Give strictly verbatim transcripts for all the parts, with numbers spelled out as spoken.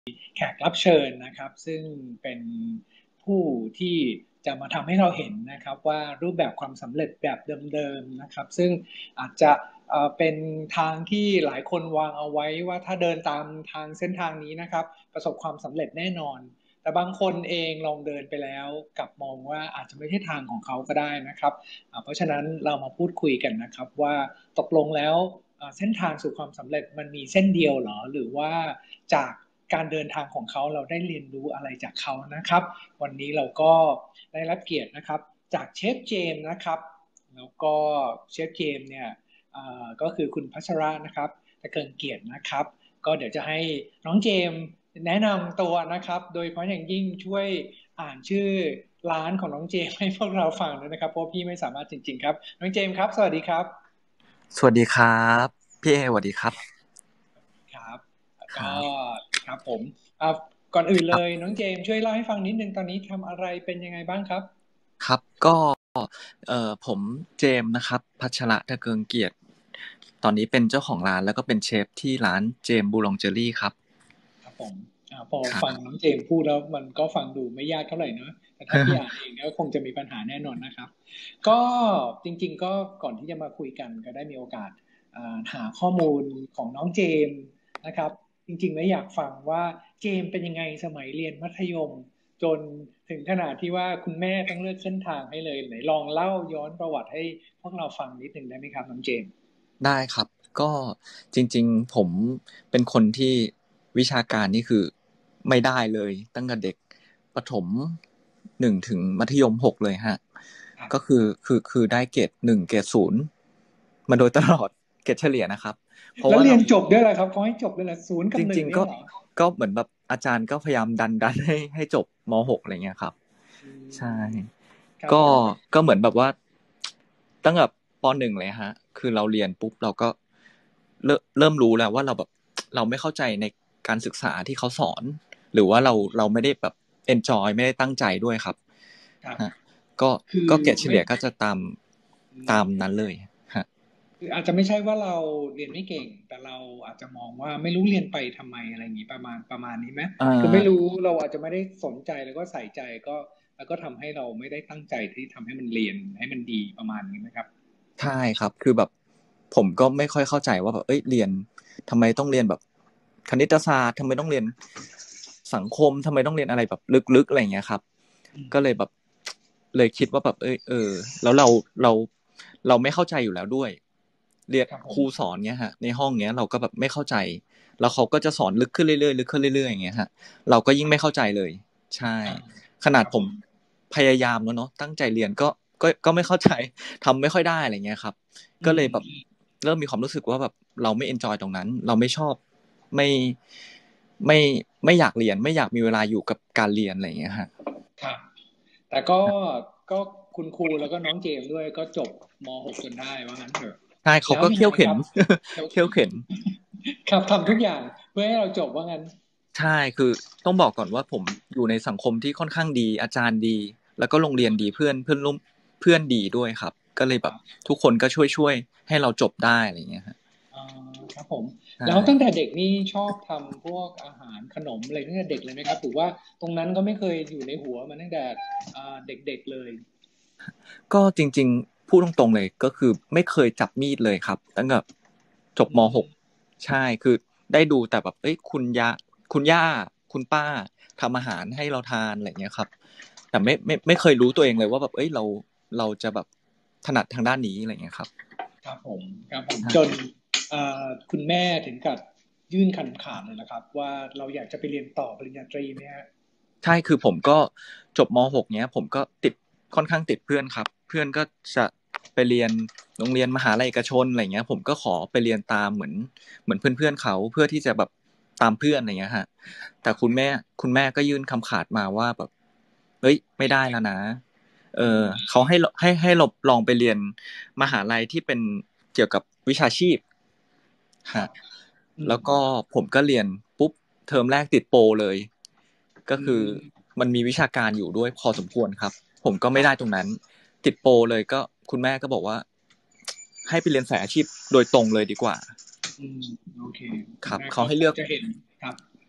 แขกรับเชิญนะครับซึ่งเป็นผู้ที่จะมาทำให้เราเห็นนะครับว่ารูปแบบความสำเร็จแบบเดิมๆนะครับซึ่งอาจจะเอ่อเป็นทางที่หลายคนวางเอาไว้ว่าถ้าเดินตามทางเส้นทางนี้นะครับประสบความสำเร็จแน่นอนแต่บางคนเองลองเดินไปแล้วกลับมองว่าอาจจะไม่ใช่ทางของเขาก็ได้นะครับอ่าเพราะฉะนั้นเรามาพูดคุยกันนะครับว่าตกลงแล้วอ่าเส้นทางสู่ความสำเร็จมันมีเส้นเดียวเหรอหรือว่าจากการเดินทางของเขาเราได้เรียนรู้อะไรจากเขานะครับวันนี้เราก็ได้รับเกียรตินะครับจากเชฟเจมส์นะครับแล้วก็เชฟเจมส์เนี่ยอ่าก็คือคุณพัชระนะครับตะเกินเกียรตินะครับก็เดี๋ยวจะให้น้องเจมส์แนะนำตัวนะครับโดยเฉพาะอย่างยิ่งช่วยอ่านชื่อร้านของน้องเจมส์ให้พวกเราฟังด้วยนะครับเพราะพี่ไม่สามารถจริงๆครับน้องเจมส์ครับสวัสดีครับสวัสดีครับพี่เอสวัสดีครับครับก็ครับครับผมอ่าก่อนอื่นเลยครับน้องเจมส์ช่วยเล่าให้ฟังนิดนึงตอนนี้ทำอะไรเป็นยังไงบ้างครับครับก็เอ่อผมเจมส์นะครับพัชระตะเกิงเกียรติตอนนี้เป็นเจ้าของร้านแล้วก็เป็นเชฟที่ร้านเจมส์บูลองเจอรี่ครับครับผมอ่าพอครับฟังน้องเจมส์พูดแล้วมันก็ฟังดูไม่ยากเท่าไหร่เนอะแต่ถ้าพี่อ่านเองก็คงจะมีปัญหาแน่นอนนะครับก็จริงๆก็ก่อนที่จะมาคุยกันก็ได้มีโอกาสอ่าหาข้อมูลของน้องเจมส์นะครับจริงๆแล้วอยากฟังว่าเจมส์เป็นยังไงสมัยเรียนมัธยมจนถึงขนาดที่ว่าคุณแม่ต้องเลือกเส้นทางให้เลยไหนลองเล่าย้อนประวัติให้พวกเราฟังนิดหนึ่งได้ไหมครับน้องเจมส์ได้ครับก็จริงๆผมเป็นคนที่วิชาการนี่คือไม่ได้เลยตั้งแต่เด็กประถมหนึ่งถึงมัธยมหกเลยฮะก็ครับคือคือคือได้เกรดหนึ่งเกรดศูนย์มาโดยตลอดเกรดเฉลี่ยนะครับเพราะว่าเราแล้วเรียนจบด้วยเหรอครับเขาให้จบด้วยเหรอศูนย์กับหนึ่จริงๆก็งเนี่ยเหรอก็เหมือนแบบอาจารย์ก็พยายามดันดันให้ให้จบม .หก อะไรเงี้ยครับอืใช่มครับก็ผมก็เหมือนแบบว่าตั้งแต่ปหนึ่งเลยฮะคือเราเรียนปุ๊บเราก็เริ่มเริ่มรู้แล้วว่าเราแบบเราไม่เข้าใจในการศึกษาที่เขาสอนหรือว่าเราเราไม่ได้แบบ enjoy ไม่ได้ตั้งใจด้วยครับครับฮะก็คือก็เกรดเฉไม่ลี่ยก็จะตามอืตามมนั้นเลยฮะคืออาจจะไม่ใช่ว่าเราเรียนไม่เก่งแต่เราอาจจะมองว่าไม่รู้เรียนไปทำไมอะไรอย่างนี้ประมาณประมาณนี้ไหมอ่คือไม่รู้าเราอาจจะไม่ได้สนใจแล้วก็ใส่ใจก็แล้วก็ทำให้เราไม่ได้ตั้งใจที่ทำให้มันเรียนให้มันดีประมาณนี้ไหมครับใช่ครับคือแบบผมก็ไม่ค่อยเข้าใจว่าแบบเอ้ยเรียนทำไมต้องเรียนแบบคณิตศาสตร์ทำไมต้องเรียนสังคมทำไมต้องเรียนอะไรแบบลึกๆอะไรอย่างเงี้ยครับอืมก็เลยแบบเลยคิดว่าแบบเอยเออแล้วเราเราเราไม่เข้าใจอยู่แล้วด้วยเรียนครับผมครูสอนเงี้ยฮะในห้องเงี้ยเราก็แบบไม่เข้าใจแล้วเขาก็จะสอนลึกขึ้นเรื่อยๆลึกขึ้นเรื่อยๆอย่างเงี้ยฮะเราก็ยิ่งไม่เข้าใจเลยใช่อ่าขนาดผมครับผมพยายามแล้วเนาะตั้งใจเรียนก็ก็ก็ไม่เข้าใจ ทำไม่ค่อยได้อะไรเงี้ยครับอืก็เลยแบบมเริ่มมีความรู้สึกว่าแบบเราไม่เอนจอยตรงนั้นเราไม่ชอบไม่ไม่ไม่อยากเรียนไม่อยากมีเวลาอยู่กับการเรียนอะไรอย่างเงี้ยฮะครับแต่ก็ก็คุณครูแล้วก็น้องเจมส์ด้วยก็จบม .หก จนได้ว่างั้นเถอะใช่เขาแล้วก็เคี่ยวเข็นยังไงครับเคี่ยวเข็นครับทำทุกอย่างเพื่อให้เราจบว่างั้นใช่คือต้องบอกก่อนว่าผมอยู่ในสังคมที่ค่อนข้างดีอาจารย์ดีแล้วก็โรงเรียนดีเพื่อนเพื่อนร่วมเพื่อนดีด้วยครับก็เลยแบบครับทุกคนก็ช่วยช่วยให้เราจบได้อะไรอย่างเงี้ยฮะอ่าครับผมใช่แล้วตั้งแต่เด็กนี่ชอบทำพวกอาหารขนมอะไรตั้งแต่เด็กเลยไหมครับหรือว่าตรงนั้นก็ไม่เคยอยู่ในหัวมาตั้งแต่อ่าเด็กๆเลยก็จริงๆพูดตรงๆเลยก็คือไม่เคยจับมีดเลยครับตั้งแต่จบอืม .หกมใช่คือได้ดูแต่แบบเอ้ยคุณยาคุณย่าคุณป้าทำอาหารให้เราทานอะไรเงี้ยครับแต่ไม่ไม่ไม่เคยรู้ตัวเองเลยว่าแบบเอ้ยเราเราจะแบบถนัดทางด้านนี้อะไรเงี้ยครับครับผมครับผมจนใช่อ่าคุณแม่ถึงกับยื่นคำขาดเลยนะครับว่าเราอยากจะไปเรียนต่อปริญญาตรีไหมฮะใช่คือผมก็จบม .หก เนี้ยผมก็ติดค่อนข้างติดเพื่อนครับเพื่อนก็จะไปเรียนโรงเรียนมหาลัยเอกชนอะไรเงี้ยผมก็ขอไปเรียนตามเหมือนเหมือนเพื่อนๆเขาเพื่อที่จะแบบตามเพื่อนอะไรเงี้ยฮะแต่คุณแม่คุณแม่ก็ยื่นคำขาดมาว่าแบบเฮ้ยไม่ได้แล้วนะเออือมเขาให้ให้ให้เราลองไปเรียนมหาลัยที่เป็นเกี่ยวกับวิชาชีพครับฮะอืมแล้วก็ผมก็เรียนปุ๊บเทอมแรกติดโปรเลยก็อืคือมมันมีวิชาการอยู่ด้วยพอสมควรครับผมก็ไม่ครับได้ตรงนั้นติดโปรเลยก็คุณแม่ก็บอกว่าให้ไปเรียนสายอาชีพโดยตรงเลยดีกว่าอืมโอเคคุครับณแม่ก็เขาให้เลือกคงจะเห็นครับ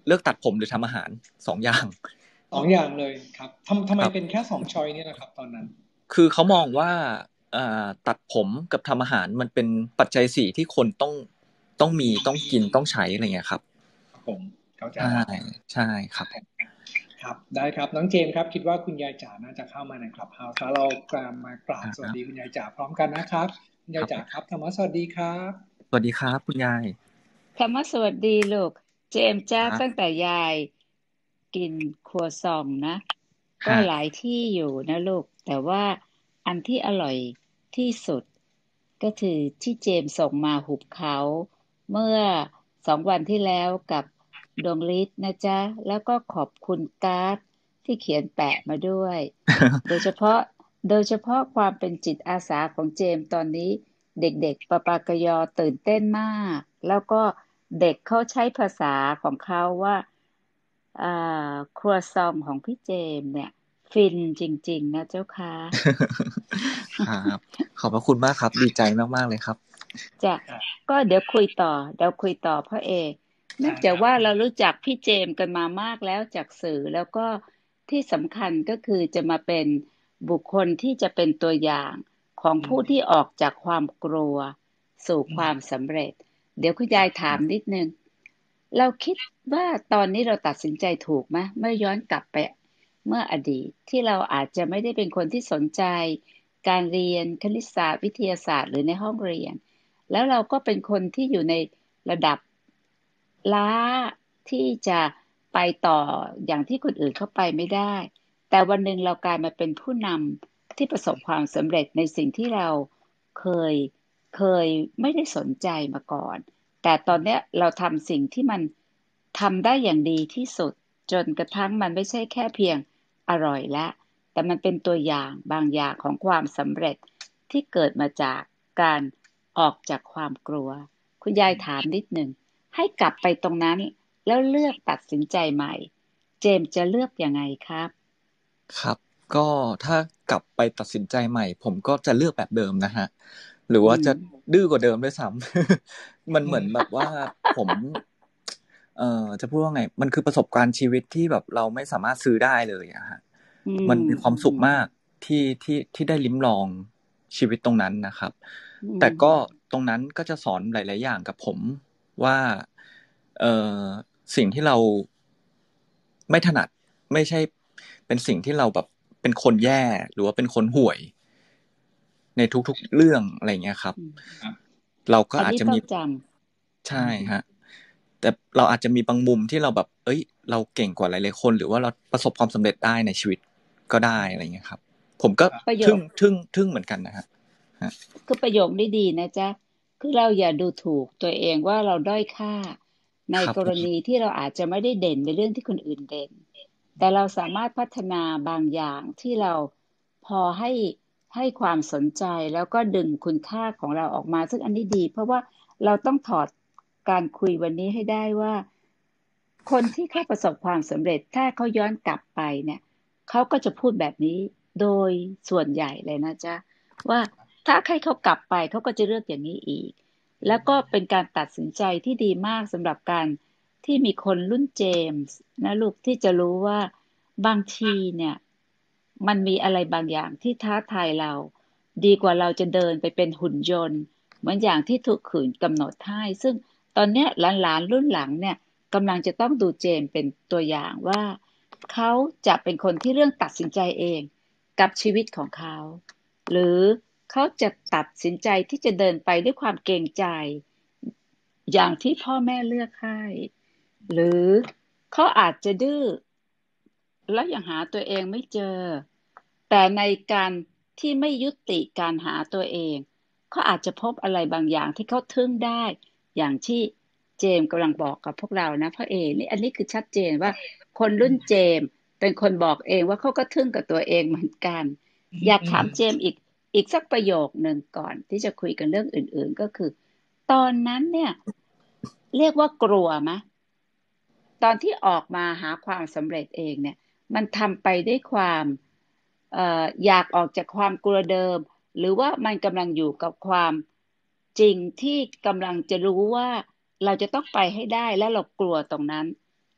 เลือกตัดผมหรือทำอาหารสองอย่างสองอย่างเลยครับทำทำไมครับเป็นแค่สองช้อยนี่นะครับตอนนั้นคือเขามองว่าอ่าตัดผมกับทำอาหารมันเป็นปัจจัยสี่ที่คนต้องต้องมีต้องกินต้องใช้อะไรเงี้ยครับครับผมเข้าใจใช่ละใช่ครับครับได้ครับน้องเจมส์ครับคิดว่าคุณยายจ๋าน่าจะเข้ามาในคลับเฮาส์แล้วเรากราบมากราบอ่าสวัสดีคุณยายจ๋าพร้อมกันนะครับคุณคยายรับจ๋าครับธรรมะสวัสดีครับสวัสดีครับคุณยายคำว่าสวัสดีลูกเจมส์จ้าครับตั้งแต่ยายกินครัวซองนะก็ฮะหลายที่อยู่นะลูกแต่ว่าอันที่อร่อยที่สุดก็คือที่เจมส์ส่งมาหุบเขาเมื่อสองวันที่แล้วกับดวงฤทธิ์นะจ๊ะแล้วก็ขอบคุณการ์ดที่เขียนแปะมาด้วย โดยเฉพาะโดยเฉพาะความเป็นจิตอาสาของเจมส์ตอนนี้เด็กๆปะปากยอตื่นเต้นมากแล้วก็เด็กเขาใช้ภาษาของเขาว่าอ่าครัวซองของพี่เจมส์เนี่ยฟินจริงๆนะเจ้าค่ะครับขอบพระคุณมากครับดีใจมากๆเลยครับจ้ะก็เดี๋ยวคุยต่อเดี๋ยวคุยต่อพ่อเอกเนื่องได้ครับจากว่าเรารู้จักพี่เจมส์กันมามากแล้วจากสื่อแล้วก็ที่สำคัญก็คือจะมาเป็นบุคคลที่จะเป็นตัวอย่างของอืผู้มที่ออกจากความกลัวสู่อืมความสำเร็จเดี๋ยวคุณครับยายถามนิดนึงเราคิดว่าตอนนี้เราตัดสินใจถูกไหมเมื่อย้อนกลับไปเมื่ออดีตที่เราอาจจะไม่ได้เป็นคนที่สนใจการเรียนคณิตศาสตร์วิทยาศาสตร์หรือในห้องเรียน แล้วเราก็เป็นคนที่อยู่ในระดับล้าที่จะไปต่ออย่างที่คนอื่นเข้าไปไม่ได้ แต่วันหนึ่งเรากลายมาเป็นผู้นำที่ประสบความสำเร็จในสิ่งที่เราเคยเคยไม่ได้สนใจมาก่อน แต่ตอนเนี้ยเราทำสิ่งที่มันทำได้อย่างดีที่สุดจนกระทั่งมันไม่ใช่แค่เพียงอร่อยแล้วแต่มันเป็นตัวอย่างบางอย่างของความสำเร็จที่เกิดมาจากการออกจากความกลัวคุณยายถามนิดหนึ่งให้กลับไปตรงนั้นแล้วเลือกตัดสินใจใหม่เจมส์จะเลือกยังไงครับครับก็ถ้ากลับไปตัดสินใจใหม่ผมก็จะเลือกแบบเดิมนะฮะหรืออืว่าจะมดื้อกว่าเดิมด้วยซ้ำ มันเหมือนแบบว่าผมเอ่อจะพูดว่าไงมันคือประสบการณ์ชีวิตที่แบบเราไม่สามารถซื้อได้เลยอะฮะอืมันมมีความอืมสุขมากที่ที่ที่ได้ลิ้มลองชีวิตตรงนั้นนะครับอืแต่ก็มตรงนั้นก็จะสอนหลาย ๆ อย่างกับผมว่าเอ่อสิ่งที่เราไม่ถนัดไม่ใช่เป็นสิ่งที่เราแบบเป็นคนแย่หรือว่าเป็นคนห่วยในทุก ๆ เรื่องอะไรเงี้ยครับอืมครับเราก็อันอาจจะมีนี้ต้องจใช่ฮะแต่เราอาจจะมีบางมุมที่เราแบบเอ้ยเราเก่งกว่าหลาย ๆ คนหรือว่าเราประสบความสำเร็จได้ในชีวิตก็ได้อะไรเงี้ยครับผมก็ำประโยทึ่งคทึ่งทึ่งเหมือนกันนะฮะฮะคือประโยคนี้ดีนะจ๊ะคือเราอย่าดูถูกตัวเองว่าเราด้อยค่าในครับผมกรณีที่เราอาจจะไม่ได้เด่นในเรื่องที่คนอื่นเด่นแต่เราสามารถพัฒนาบางอย่างที่เราพอให้ให้ความสนใจแล้วก็ดึงคุณค่าของเราออกมาซึ่งอันนี้ดีเพราะว่าเราต้องถอดการคุยวันนี้ให้ได้ว่าคนที่เขาประสบความสำเร็จถ้าเขาย้อนกลับไปเนี่ยเขาก็จะพูดแบบนี้โดยส่วนใหญ่เลยนะจ๊ะว่า ถ้าให้เขากลับไปเขาก็จะเลือกอย่างนี้อีก แล้วก็เป็นการตัดสินใจที่ดีมากสำหรับการที่มีคนรุ่นเจมส์นะลูกที่จะรู้ว่าบางทีเนี่ยมันมีอะไรบางอย่างที่ท้าทายเราดีกว่าเราจะเดินไปเป็นหุ่นยนต์เหมือนอย่างที่ถูกขืนกำหนดให้ซึ่งตอนเนี้ยหลานๆรุ่นหลังเนี่ยกำลังจะต้องดูเจมส์เป็นตัวอย่างว่าเขาจะเป็นคนที่เรื่องตัดสินใจเองกับชีวิตของเขา หรือเขาจะตัดสินใจที่จะเดินไปด้วยความเกรงใจอย่างที่พ่อแม่เลือกให้หรือเขาอาจจะดื้อแล้วยังหาตัวเองไม่เจอแต่ในการที่ไม่ยุติการหาตัวเองเขาอาจจะพบอะไรบางอย่างที่เขาทึ่งได้อย่างที่เจมส์กำลังบอกกับพวกเรานะพ่อเอนี่อันนี้คือชัดเจนว่าคนรุ่นเจมส์เป็นคนบอกเองว่าเขาก็ทึ่งกับตัวเองเหมือนกันอือยากถามเจมมส์อีกอีกสักประโยคหนึ่งก่อนที่จะคุยกันเรื่องอื่นๆก็คือตอนนั้นเนี่ยเรียกว่ากลัวไหมตอนที่ออกมาหาความสำเร็จเองเนี่ยมันทำไปด้วยความเอ่ออยากออกจากความกลัวเดิมหรือว่ามันกำลังอยู่กับความจริงที่กำลังจะรู้ว่าเราจะต้องไปให้ได้และเรากลัวตรงนั้น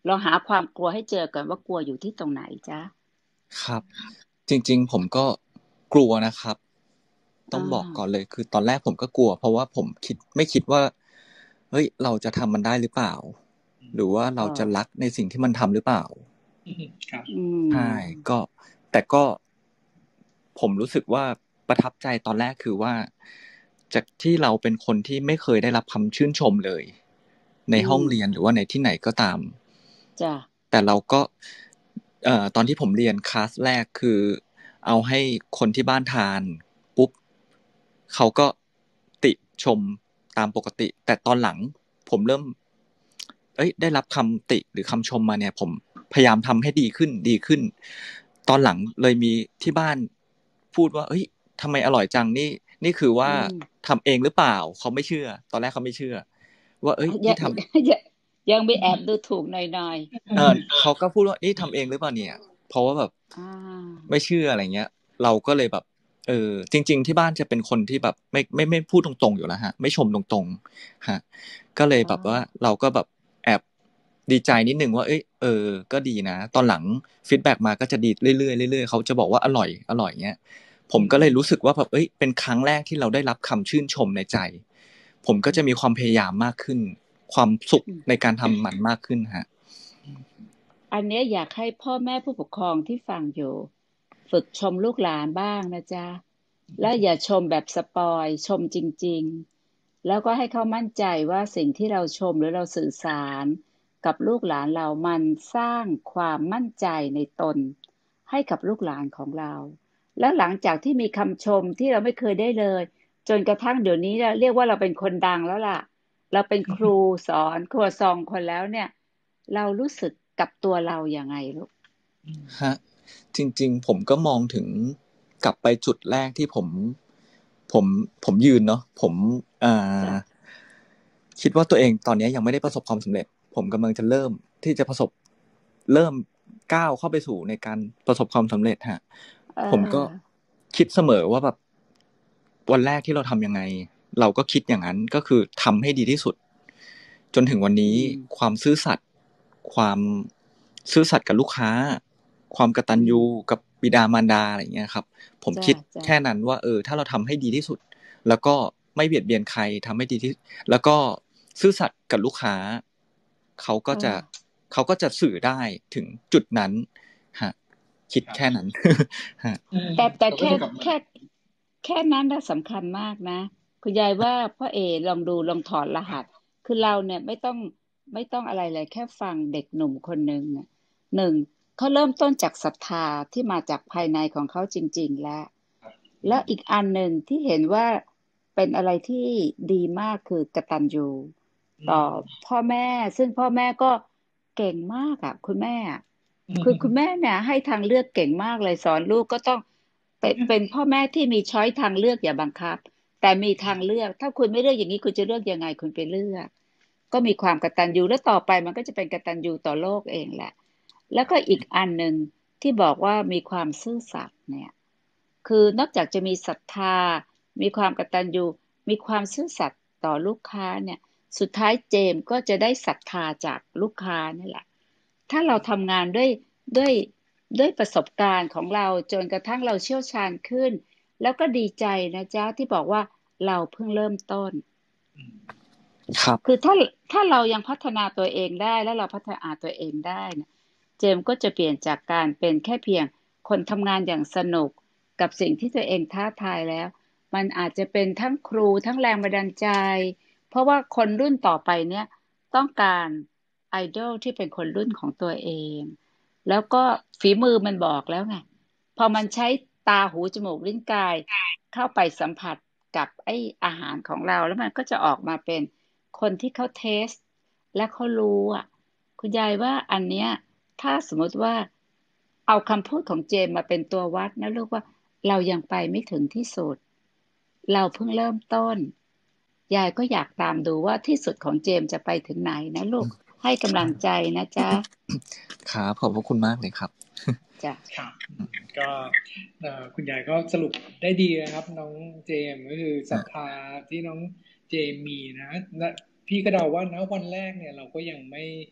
ลองหาความกลัวให้เจอก่อนว่ากลัวอยู่ที่ตรงไหนจ๊ะครับจริงๆผมก็กลัวนะครับต้องอ่าบอกก่อนเลยคือตอนแรกผมก็กลัวเพราะว่าผมคิดไม่คิดว่าเฮ้ยเราจะทำมันได้หรือเปล่าหรือว่าเราก็จะรักในสิ่งที่มันทำหรือเปล่าอืมครับอืใช่มก็แต่ก็ผมรู้สึกว่าประทับใจตอนแรกคือว่าจากที่เราเป็นคนที่ไม่เคยได้รับคำชื่นชมเลยในอืห้องมเรียนหรือว่าในที่ไหนก็ตามจ้ะแต่เราก็เอ่อตอนที่ผมเรียนคลาสแรกคือเอาให้คนที่บ้านทานปุ๊บเขาก็ติชมตามปกติแต่ตอนหลังผมเริ่มเอ้ยได้รับคำติหรือคำชมมาเนี่ยผมพยายามทำให้ดีขึ้นดีขึ้นตอนหลังเลยมีที่บ้านพูดว่าเอ้ยทำไมอร่อยจังนี่นี่คือว่าอืมทำเองหรือเปล่าเขาไม่เชื่อตอนแรกเขาไม่เชื่อว่าเอ้ยยันี่งทำยังยังไปแอบดูถูกหน่อยเออเขาก็พูดว่านี่ทำเองหรือเปล่าเนี่ยเพราะว่าแบบๆอ่าไม่เชื่ออะไรเงี้ยเราก็เลยแบบเออจริงๆที่บ้านจะเป็นคนที่แบบไม่ไม่ไม่พูดตรงๆอยู่แล้วฮะไม่ชมตรงๆฮะก็เลยอ๋อแบบว่าเราก็แบบแอบดีใจนิดนึงว่าเอ้ยเออก็ดีนะตอนหลังฟีดแบ็กมาก็จะดีเรื่อยๆเรื่อยๆเขาจะบอกว่าอร่อยอร่อยเงี้ยผมก็เลยรู้สึกว่าแบบเอ้ยเป็นครั้งแรกที่เราได้รับคำชื่นชมในใจผมก็จะมีความพยายามมากขึ้นความสุขอืมในการทำมันมากขึ้นฮะอันเนี้ยอยากให้พ่อแม่ผู้ปกครองที่ฟังอยู่ฝึกชมลูกหลานบ้างนะจ๊ะแล้วอย่าชมแบบสปอยชมจริงๆแล้วก็ให้เขามั่นใจว่าสิ่งที่เราชมหรือเราสื่อสารกับลูกหลานเรามันสร้างความมั่นใจในตนให้กับลูกหลานของเราแล้วหลังจากที่มีคำชมที่เราไม่เคยได้เลยจนกระทั่งเดี๋ยวนี้เราเรียกว่าเราเป็นคนดังแล้วล่ะเราเป็นครูสอนครัวซองคนแล้วเนี่ยเรารู้สึกกับตัวเราอย่างไงลูกฮะจริงๆผมก็มองถึงกลับไปจุดแรกที่ผมผมผมยืนเนาะผมอ่จ้ะาคิดว่าตัวเองตอนนี้ยังไม่ได้ประสบความสำเร็จผมกำลังจะเริ่มที่จะประสบเริ่มก้าวเข้าไปสู่ในการประสบความสำเร็จฮะเอผมก็อคิดเสมอว่าแบบวันแรกที่เราทำยังไงเราก็คิดอย่างนั้นก็คือทำให้ดีที่สุดจนถึงวันอืนี้มความซื่อสัตย์ความซื่อสัตย์กับลูกค้า ความกตัญอืมญูกับบิดามารดาอะไรเงี้ยครับผมจ้ะคิดจ้ะแค่นั้นว่าเออถ้าเราทำให้ดีที่สุดแล้วก็ไม่เบียดเบียนใครทำให้ดีที่แล้วก็ซื่อสัตย์กับลูกค้าเขาก็เอจะอเขาก็จะสื่อได้ถึงจุดนั้นฮะคิดครับแค่นั้น ฮะอืมแต่แต่เขาก็แค่จะกลับมาแค่แค่นั้นน่ะสำคัญมากนะคุณยายว่าพ่อเอลองดูลองถอดรหัสคือเราเนี่ยไม่ต้องไม่ต้องอะไรเลยแค่ฟังเด็กหนุ่มคนหนึ่งน่ะหนึ่งเขาเริ่มต้นจากศรัทธาที่มาจากภายในของเขาจริงๆแล้วอืมแล้วอีกอันหนึ่งที่เห็นว่าเป็นอะไรที่ดีมากคือกตัญญูอืต่อมพ่อแม่ซึ่งพ่อแม่ก็เก่งมากอ่ะคุณแม่อะอืคือคุณแม่มเนี่ยให้ทางเลือกเก่งมากเลยสอนลูกก็ต้องเป็นเป็นพ่อแม่ที่มีช้อยทางเลือกอย่าบังคับแต่มีทางเลือกถ้าคุณไม่เลือกอย่างนี้คุณจะเลือกยังไงคุณไปเลือกก็มีความกตัญญูแล้วต่อไปมันก็จะเป็นกตัญญูต่อโลกเองแหละแล้วก็อีกอันหนึ่งที่บอกว่ามีความซื่อสัตย์เนี่ยคือนอกจากจะมีศรัทธามีความกตัญญูมีความซื่อสัตย์ต่อลูกค้าเนี่ยสุดท้ายเจมส์ก็จะได้ศรัทธาจากลูกค้านี่แหละ ถ้าเราทำงานด้วยด้วยด้วยประสบการณ์ของเราจนกระทั่งเราเชี่ยวชาญขึ้นแล้วก็ดีใจนะจ๊ะที่บอกว่าเราเพิ่งเริ่มต้นอืมครับคือถ้าถ้าเรายังพัฒนาตัวเองได้แล้วเราพัฒนาตัวเองได้นะเจมส์ก็จะเปลี่ยนจากการเป็นแค่เพียงคนทำงานอย่างสนุกกับสิ่งที่ตัวเองท้าทายแล้วมันอาจจะเป็นทั้งครูทั้งแรงบันดาลใจเพราะว่าคนรุ่นต่อไปเนี่ยต้องการไอดอลที่เป็นคนรุ่นของตัวเอง แล้วก็ฝีมือมันบอกแล้วไงพอมันใช้ตาหูจมูกลิ้นกายเข้าไปสัมผัสกับไอ้อาหารของเราแล้วมันก็จะออกมาเป็นคนที่เขาเทสและเขารู้อ่ะคุณยายว่าอันเนี้ยถ้าสมมติว่าเอาคำพูดของเจมมาเป็นตัววัดนะลูกว่าเรายังไปไม่ถึงที่สุดเราเพิ่งเริ่มต้นยายก็อยากตามดูว่าที่สุดของเจมจะไปถึงไหนนะลูกให้กำลังใจนะจ๊ะครับขอบพระคุณมากเลยครับจ้ะครับอืมก็เอ่อคุณยายก็สรุปได้ดีนะครับน้องเจมส์ก็คือศรัทธาที่น้องเจมส์มีนะและพี่ก็เดาว่านะวันแรกเนี่ยเราก็ยังไม่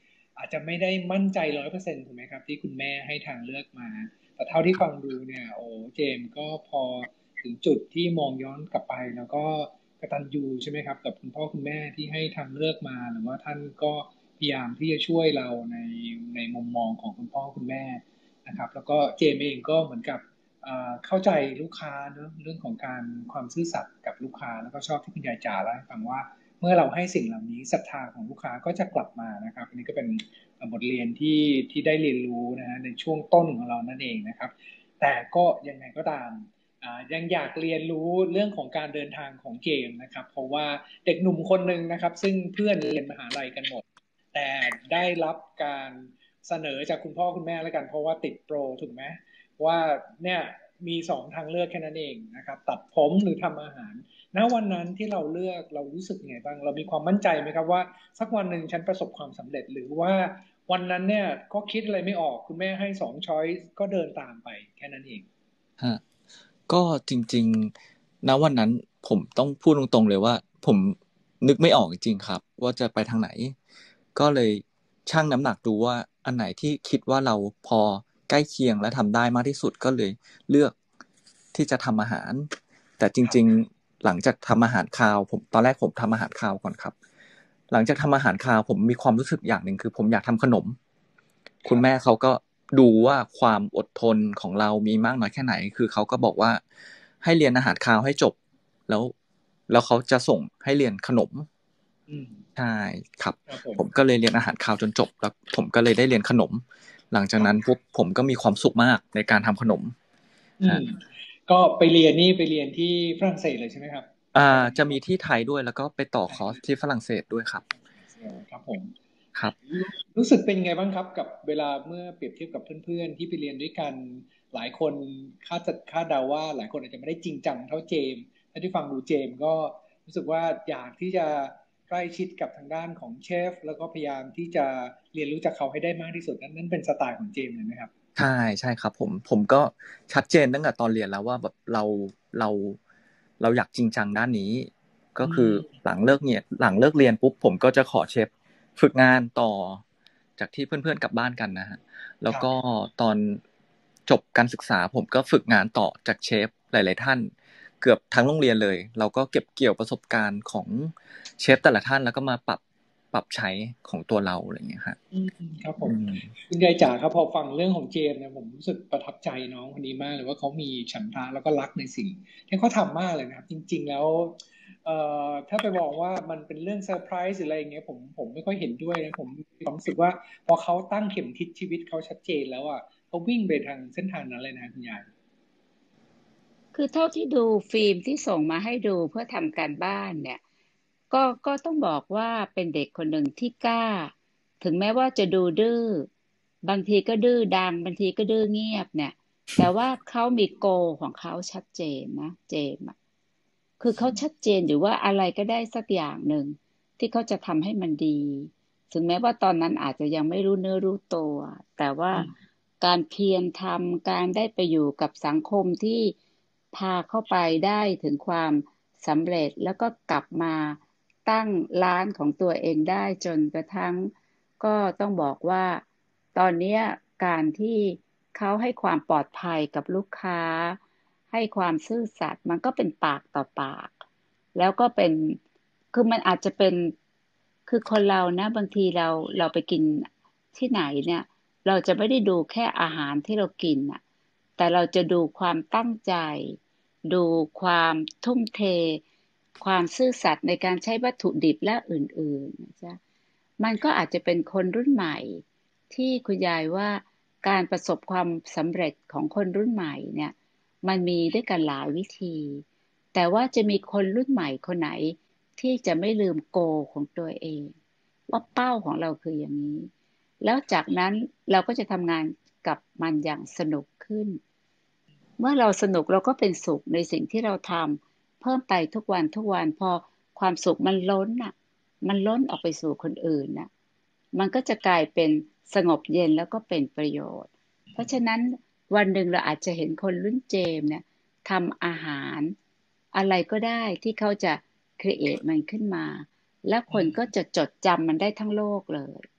อาจจะไม่ได้มั่นใจร้อยเปอร์เซ็นต์ถูกไหมครับที่คุณแม่ให้ทางเลือกมาแต่เท่าที่ฟังดูเนี่ยโอ้เจมส์ก็พอถึงจุดที่มองย้อนกลับไปแล้วก็กตัญญูใช่ไหมครับกับคุณพ่อคุณแม่ที่ให้ทางเลือกมาหรือว่าท่านก็พยายามที่จะช่วยเราในในมุมมองของคุณพ่อคุณแม่นะครับแล้วก็เจมส์เองก็เหมือนกับเข้าใจลูกค้าเนอะเรื่องของการความซื่อสัตย์กับลูกค้าแล้วก็ชอบที่คุณยายจ๋าเล่าให้ฟังว่าเมื่อเราให้สิ่งเหล่านี้ศรัทธาของลูกค้าก็จะกลับมานะครับอันนี้ก็เป็นบทเรียนที่ที่ได้เรียนรู้นะฮะในช่วงต้นของเรานั่นเองนะครับแต่ก็ยังไงก็ตามยังอยากเรียนรู้เรื่องของการเดินทางของเกมนะครับเพราะว่าเด็กหนุ่มคนหนึ่งนะครับซึ่งเพื่อนเรียนมหาลัยกันหมดแต่ได้รับการเสนอจากคุณพ่อคุณแม่แล้วกันเพราะว่าติดโปรถูกไหมว่าเนี่ยมีสองทางเลือกแค่นั้นเองนะครับตัดผมหรือทำอาหารณวันนั้นที่เราเลือกเรารู้สึกไงบ้างเรามีความมั่นใจไหมครับว่าสักวันหนึ่งฉันประสบความสำเร็จหรือว่าวันนั้นเนี่ยก็คิดอะไรไม่ออกคุณแม่ให้สองช้อยส์ก็เดินตามไปแค่นั้นเองฮะก็จริงๆณวันนั้นผมต้องพูดตรงๆเลยว่าผมนึกไม่ออกจริงๆครับว่าจะไปทางไหนก็เลยชั่งน้ำหนักดูว่าอันไหนที่คิดว่าเราพอใกล้เคียงและทำได้มากที่สุดก็เลยเลือกที่จะทำอาหารแต่จริงๆหลังจากทำอาหารคาวผมตอนแรกผมทำอาหารคาวก่อนครับหลังจากทำอาหารคาวผมมีความรู้สึกอย่างหนึ่งคือผมอยากทำขนมคุณแม่เขาก็ดูว่าความอดทนของเรามีมากน้อยแค่ไหนคือเขาก็บอกว่าให้เรียนอาหารคาวให้จบแล้วแล้วเขาจะส่งให้เรียนขนมใช่ครับผมก็เลยเรียนอาหารคาวจนจบแล้วผมก็เลยได้เรียนขนมหลังจากนั้นปุ๊บผมก็มีความสุขมากในการทำขนมก็ไปเรียนนี่ไปเรียนที่ฝรั่งเศสเลยใช่ไหมครับอ่าจะมีที่ไทยด้วยแล้วก็ไปต่อคอร์สที่ฝรั่งเศสด้วยครับครับผมครับรู้สึกเป็นไงบ้างครับกับเวลาเมื่อเปรียบเทียบกับเพื่อนๆที่ไปเรียนด้วยกันหลายคนคาดจะคาดเดาว่าหลายคนอาจจะไม่ได้จริงจังเท่าเจมส์ถ้าที่ฟังดูเจมส์ก็รู้สึกว่าอยากที่จะใกล้ชิดกับทางด้านของเชฟแล้วก็พยายามที่จะเรียนรู้จากเขาให้ได้มากที่สุดนั่นนั่นเป็นสไตล์ของเจมส์เลยไหมครับใช่ใช่ครับผมผมก็ชัดเจนตั้งแต่ตอนเรียนแล้วว่าแบบเราเราเราอยากจริงจังด้านนี้ก็คือหลังเลิกเนี่ยหลังเลิกเรียนปุ๊บผมก็จะขอเชฟฝึกงานต่อจากที่เพื่อนๆกลับบ้านกันนะฮะแล้วก็ตอนจบการศึกษาผมก็ฝึกงานต่อจากเชฟหลายๆท่านเกือบทั้งโรงเรียนเลยเราก็เก็บเกี่ยวประสบการณ์ของเชฟแต่ละท่านแล้วก็มาปรับปรับใช้ของตัวเราอะไรอย่างเงี้ยครับครับผมคุณยายจ๋าครับพอฟังเรื่องของเจมส์เนี่ยผมรู้สึกประทับใจน้องคนนี้มากเลยว่าเขามีฉันทะแล้วก็รักในสิ่งที่เขาทำมากเลยนะครับจริงๆแล้วเอ่อถ้าไปบอกว่ามันเป็นเรื่องเซอร์ไพรส์หรืออะไรอย่างเงี้ยผมผมไม่ค่อยเห็นด้วยนะผมมีความรู้สึกว่าพอเขาตั้งเข็มทิศชีวิตเขาชัดเจนแล้วอ่ะเขาวิ่งไปทางเส้นทางนั้นเลยนะคุณยายคือเท่าที่ดูฟิล์มที่ส่งมาให้ดูเพื่อทำการบ้านเนี่ยก็ก็ต้องบอกว่าเป็นเด็กคนหนึ่งที่กล้าถึงแม้ว่าจะดูดื้อบางทีก็ดื้อดังบางทีก็ดื้อเงียบเนี่ยแต่ว่าเขามีโกของเขาชัดเจนนะเจมส์คือเขาชัดเจนอยู่ว่าอะไรก็ได้สักอย่างหนึ่งที่เขาจะทำให้มันดีถึงแม้ว่าตอนนั้นอาจจะยังไม่รู้เนื้อรู้ตัวแต่ว่าการเพียรทำการได้ไปอยู่กับสังคมที่พาเข้าไปได้ถึงความสำเร็จแล้วก็กลับมาตั้งร้านของตัวเองได้จนกระทั่งก็ต้องบอกว่าตอนนี้การที่เขาให้ความปลอดภัยกับลูกค้าให้ความซื่อสัตย์มันก็เป็นปากต่อปากแล้วก็เป็นคือมันอาจจะเป็นคือคนเรานะบางทีเราเราไปกินที่ไหนเนี่ยเราจะไม่ได้ดูแค่อาหารที่เรากินน่ะแต่เราจะดูความตั้งใจดูความทุ่มเทความซื่อสัตย์ในการใช้วัตถุดิบและอื่นๆนะจ๊ะมันก็อาจจะเป็นคนรุ่นใหม่ที่คุณยายว่าการประสบความสำเร็จของคนรุ่นใหม่เนี่ยมันมีด้วยกันหลายวิธีแต่ว่าจะมีคนรุ่นใหม่คนไหนที่จะไม่ลืมโกของตัวเองว่าเป้าของเราคืออย่างนี้แล้วจากนั้นเราก็จะทำงานกับมันอย่างสนุกขึ้นเมื่อเราสนุกเราก็เป็นสุขในสิ่งที่เราทำเพิ่มไปทุกวันทุกวันพอความสุขมันล้นอ่ะมันล้นออกไปสู่คนอื่นน่ะมันก็จะกลายเป็นสงบเย็นแล้วก็เป็นประโยชน์เพราะฉะนั้นวันหนึ่งเราอาจจะเห็นคนรุ่นเจมส์เนี่ยทำอาหารอะไรก็ได้ที่เขาจะครีเอทมันขึ้นมาแล้วคนก็จะจดจำมันได้ทั้งโลกเลย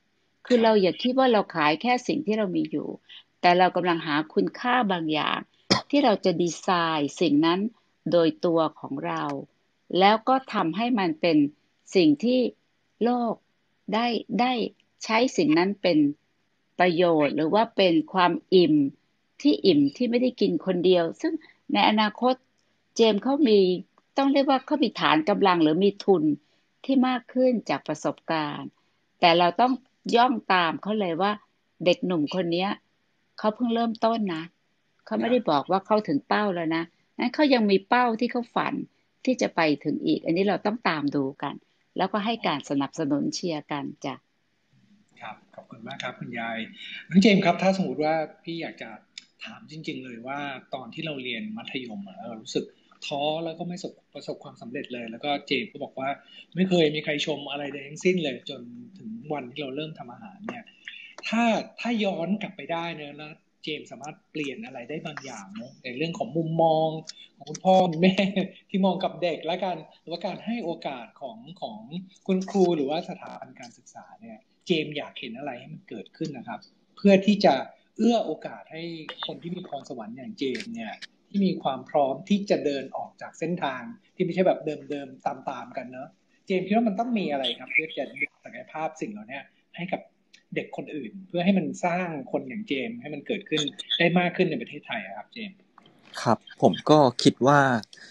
คือเราอย่าคิดว่าเราขายแค่สิ่งที่เรามีอยู่แต่เรากำลังหาคุณค่าบางอย่างที่เราจะดีไซน์สิ่งนั้นโดยตัวของเราแล้วก็ทำให้มันเป็นสิ่งที่โลกได้ได้ใช้สิ่งนั้นเป็นประโยชน์หรือว่าเป็นความอิ่มที่อิ่มที่ไม่ได้กินคนเดียวซึ่งในอนาคตเจมส์เขามีต้องเรียกว่าเขามีฐานกำลังหรือมีทุนที่มากขึ้นจากประสบการณ์แต่เราต้องย่องตามเขาเลยว่าเด็กหนุ่มคนเนี้ยเขาเพิ่งเริ่มต้นนะเขาไม่ได้บอกว่าเขาถึงเป้าแล้วนะนั้นเขายังมีเป้าที่เขาฝันที่จะไปถึงอีกอันนี้เราต้องตามดูกันแล้วก็ให้การสนับสนุนเชียร์กันจ้ะครับขอบคุณมากครับคุณยายน้องเจมส์ครับถ้าสมมติว่าพี่อยากจะถามจริงๆเลยว่าตอนที่เราเรียนมัธยมอะเรารู้สึกท้อแล้วก็ไม่ประสบความสำเร็จเลยแล้วก็เจมส์ก็บอกว่าไม่เคยมีใครชมอะไรใดทั้งสิ้นเลยจนถึงวันที่เราเริ่มทำอาหารเนี่ยถ้าถ้าย้อนกลับไปได้เนอะแล้วเจมส์สามารถเปลี่ยนอะไรได้บางอย่างเนอะในเรื่องของมุมมองของคุณพ่อคุณแม่ที่มองกับเด็กและการหรือว่าการให้โอกาสของของคุณครูหรือว่าสถาบันการศึกษาเนี่ยเจมส์อยากเห็นอะไรให้มันเกิดขึ้นนะครับเพื่อที่จะเอื้อโอกาสให้คนที่มีพรสวรรค์อย่างเจมส์เนี่ยที่มีความพร้อมที่จะเดินออกจากเส้นทางที่ไม่ใช่แบบเดิมๆตามๆกันเนอะเจมส์คิดว่ามันต้องมีอะไรครับเพื่อจะดึงศักยภาพสิ่งเหล่านี้ให้กับเด็กคนอื่นเพื่อให้มันสร้างคนอย่างเจมส์ให้มันเกิดขึ้นได้มากขึ้นในประเทศไทยครับเจมส์ครับผมก็คิดว่า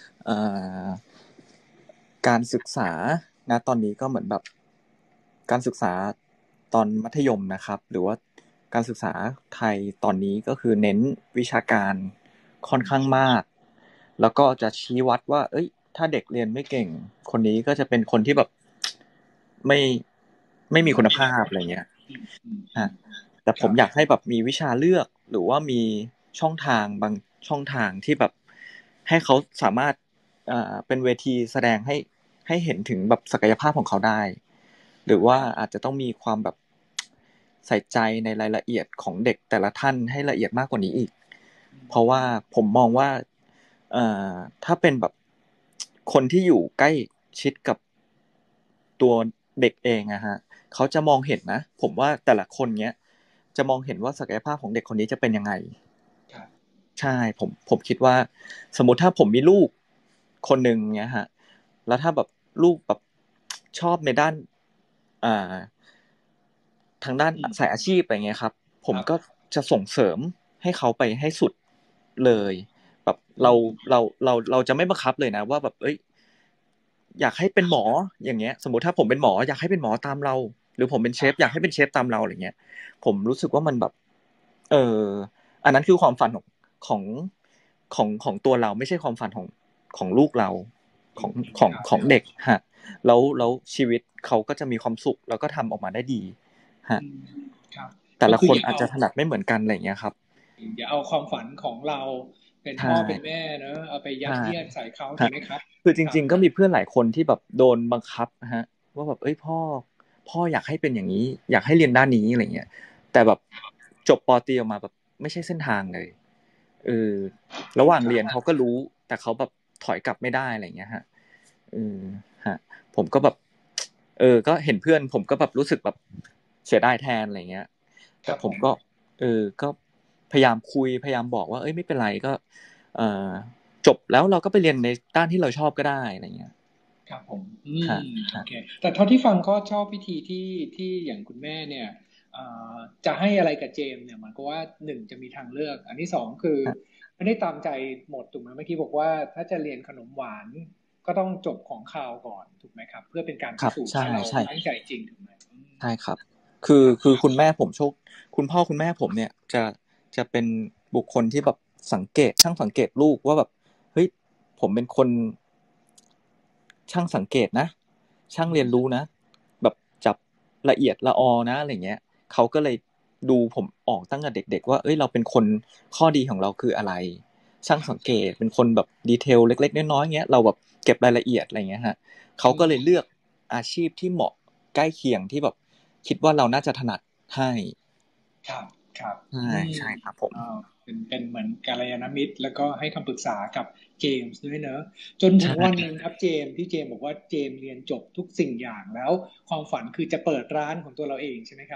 การศึกษาณตอนนี้ก็เหมือนแบบการศึกษาตอนมัธยมนะครับหรือว่าการศึกษาไทยตอนนี้ก็คือเน้นวิชาการค่อนข้างมากแล้วก็จะชี้วัดว่าเอ้ยถ้าเด็กเรียนไม่เก่งคนนี้ก็จะเป็นคนที่แบบไม่ไม่มีคุณภาพอะไรเงี้ยฮะแต่ผมอยากให้แบบมีวิชาเลือกหรือว่ามีช่องทางบางช่องทางที่แบบให้เขาสามารถเอ่อเป็นเวทีแสดงให้ให้เห็นถึงแบบศักยภาพของเขาได้หรือว่าอาจจะต้องมีความแบบใส่ใจในรายละเอียดของเด็กแต่ละท่านให้ละเอียดมากกว่านี้อีกเพราะว่าผมมองว่าเอ่อถ้าเป็นแบบคนที่อยู่ใกล้ชิดกับตัวเด็กเองอะฮะเขาจะมองเห็นนะผมว่าแต่ละคนเนี้ยจะมองเห็นว่าศักยภาพของเด็กคนนี้จะเป็นยังไงใช่ผมผมคิดว่าสมมุติถ้าผมมีลูกคนหนึ่งเนี้ยฮะแล้วถ้าแบบลูกแบบชอบในด้านอ่าทางด้านสายอาชีพอะไรเงี้ยครับผมก็จะส่งเสริมให้เขาไปให้สุดเลยแบบเราเราเราเราจะไม่บังคับเลยนะว่าแบบเอ้ยอยากให้เป็นหมออย่างเงี้ยสมมุติถ้าผมเป็นหมออยากให้เป็นหมอตามเราหรือผมเป็นเชฟอยากให้เป็นเชฟตามเราอะไรเงี้ยผมรู้สึกว่ามันแบบเอออันนั้นคือความฝันของของของของตัวเราไม่ใช่ความฝันของของลูกเราของของของเด็กฮะแล้วแล้วชีวิตเขาก็จะมีความสุขแล้วก็ทำออกมาได้ดีฮะแต่ละคนอาจจะถนัดไม่เหมือนกันอะไรเงี้ยครับอย่าเอาความฝันของเราเป็นพ่อเป็นแม่เนอะเอาไปยัดเยียดใส่เขาถูกไหมครับคือจริงๆก็มีเพื่อนหลายคนที่แบบโดนบังคับฮะว่าแบบเอ้ยพ่อพ่ออยากให้เป็นอย่างนี้อยากให้เรียนด้านนี้อะไรเงี้ยแต่แบบจบป.ตรีออกมาแบบไม่ใช่เส้นทางเลยเออระหว่างเรียนเขาก็รู้แต่เขาแบบถอยกลับไม่ได้อะไรเงี้ยฮะเออฮะผมก็แบบเออก็เห็นเพื่อนผมก็แบบรู้สึกแบบเสียดายแทนอะไรเงี้ยแต่ผมก็เออก็พยายามคุยพยายามบอกว่าเอ้ยไม่เป็นไรก็เอ่อจบแล้วเราก็ไปเรียนในด้านที่เราชอบก็ได้อะไรเงี้ยครับผมอืมโอเคแต่เท่าที่ฟังก็ชอบวิธีที่ที่อย่างคุณแม่เนี่ยจะให้อะไรกับเจมเนี่ยมันก็ว่าหนึ่งจะมีทางเลือกอันที่สองคือไม่ได้ตามใจหมดถูกไหมเมื่อกี้บอกว่าถ้าจะเรียนขนมหวานก็ต้องจบของคาวก่อนถูกไหมครับเพื่อเป็นการพิสูจน์ว่าเราตั้งใจจริงถูกไหมใช่ครับคือคือคุณแม่ผมโชคคุณพ่อคุณแม่ผมเนี่ยจะจะเป็นบุคคลที่แบบสังเกตช่างสังเกตลูกว่าแบบเฮ้ยผมเป็นคนช่างสังเกตนะช่างเรียนรู้นะแบบจับละเอียดละออนะอะไรเงี้ยเขาก็เลยดูผมออกตั้งแต่เด็กๆว่าเอ้ยเราเป็นคนข้อดีของเราคืออะไรช่างสังเกตเป็นคนแบบดีเทลเล็กๆน้อยๆเงี้ยเราแบบเก็บรายละเอียดอะไรเงี้ยฮะเขาก็เลยเลือกอาชีพที่เหมาะใกล้เคียงที่แบบคิดว่าเราน่าจะถนัดให้ครับครับใช่ใช่ครับผมเป็นเป็นเหมือนกัลยาณมิตรแล้วก็ให้คำปรึกษากับเจมส์ด้วยเนอะจนถึงวันหนึ่งครับเจมส์ที่เจมส์บอกว่าเจมส์เรียนจบทุกสิ่งอย่างแล้วความฝันคือจะเปิดร้านของตัวเราเองใช่ไหมครับ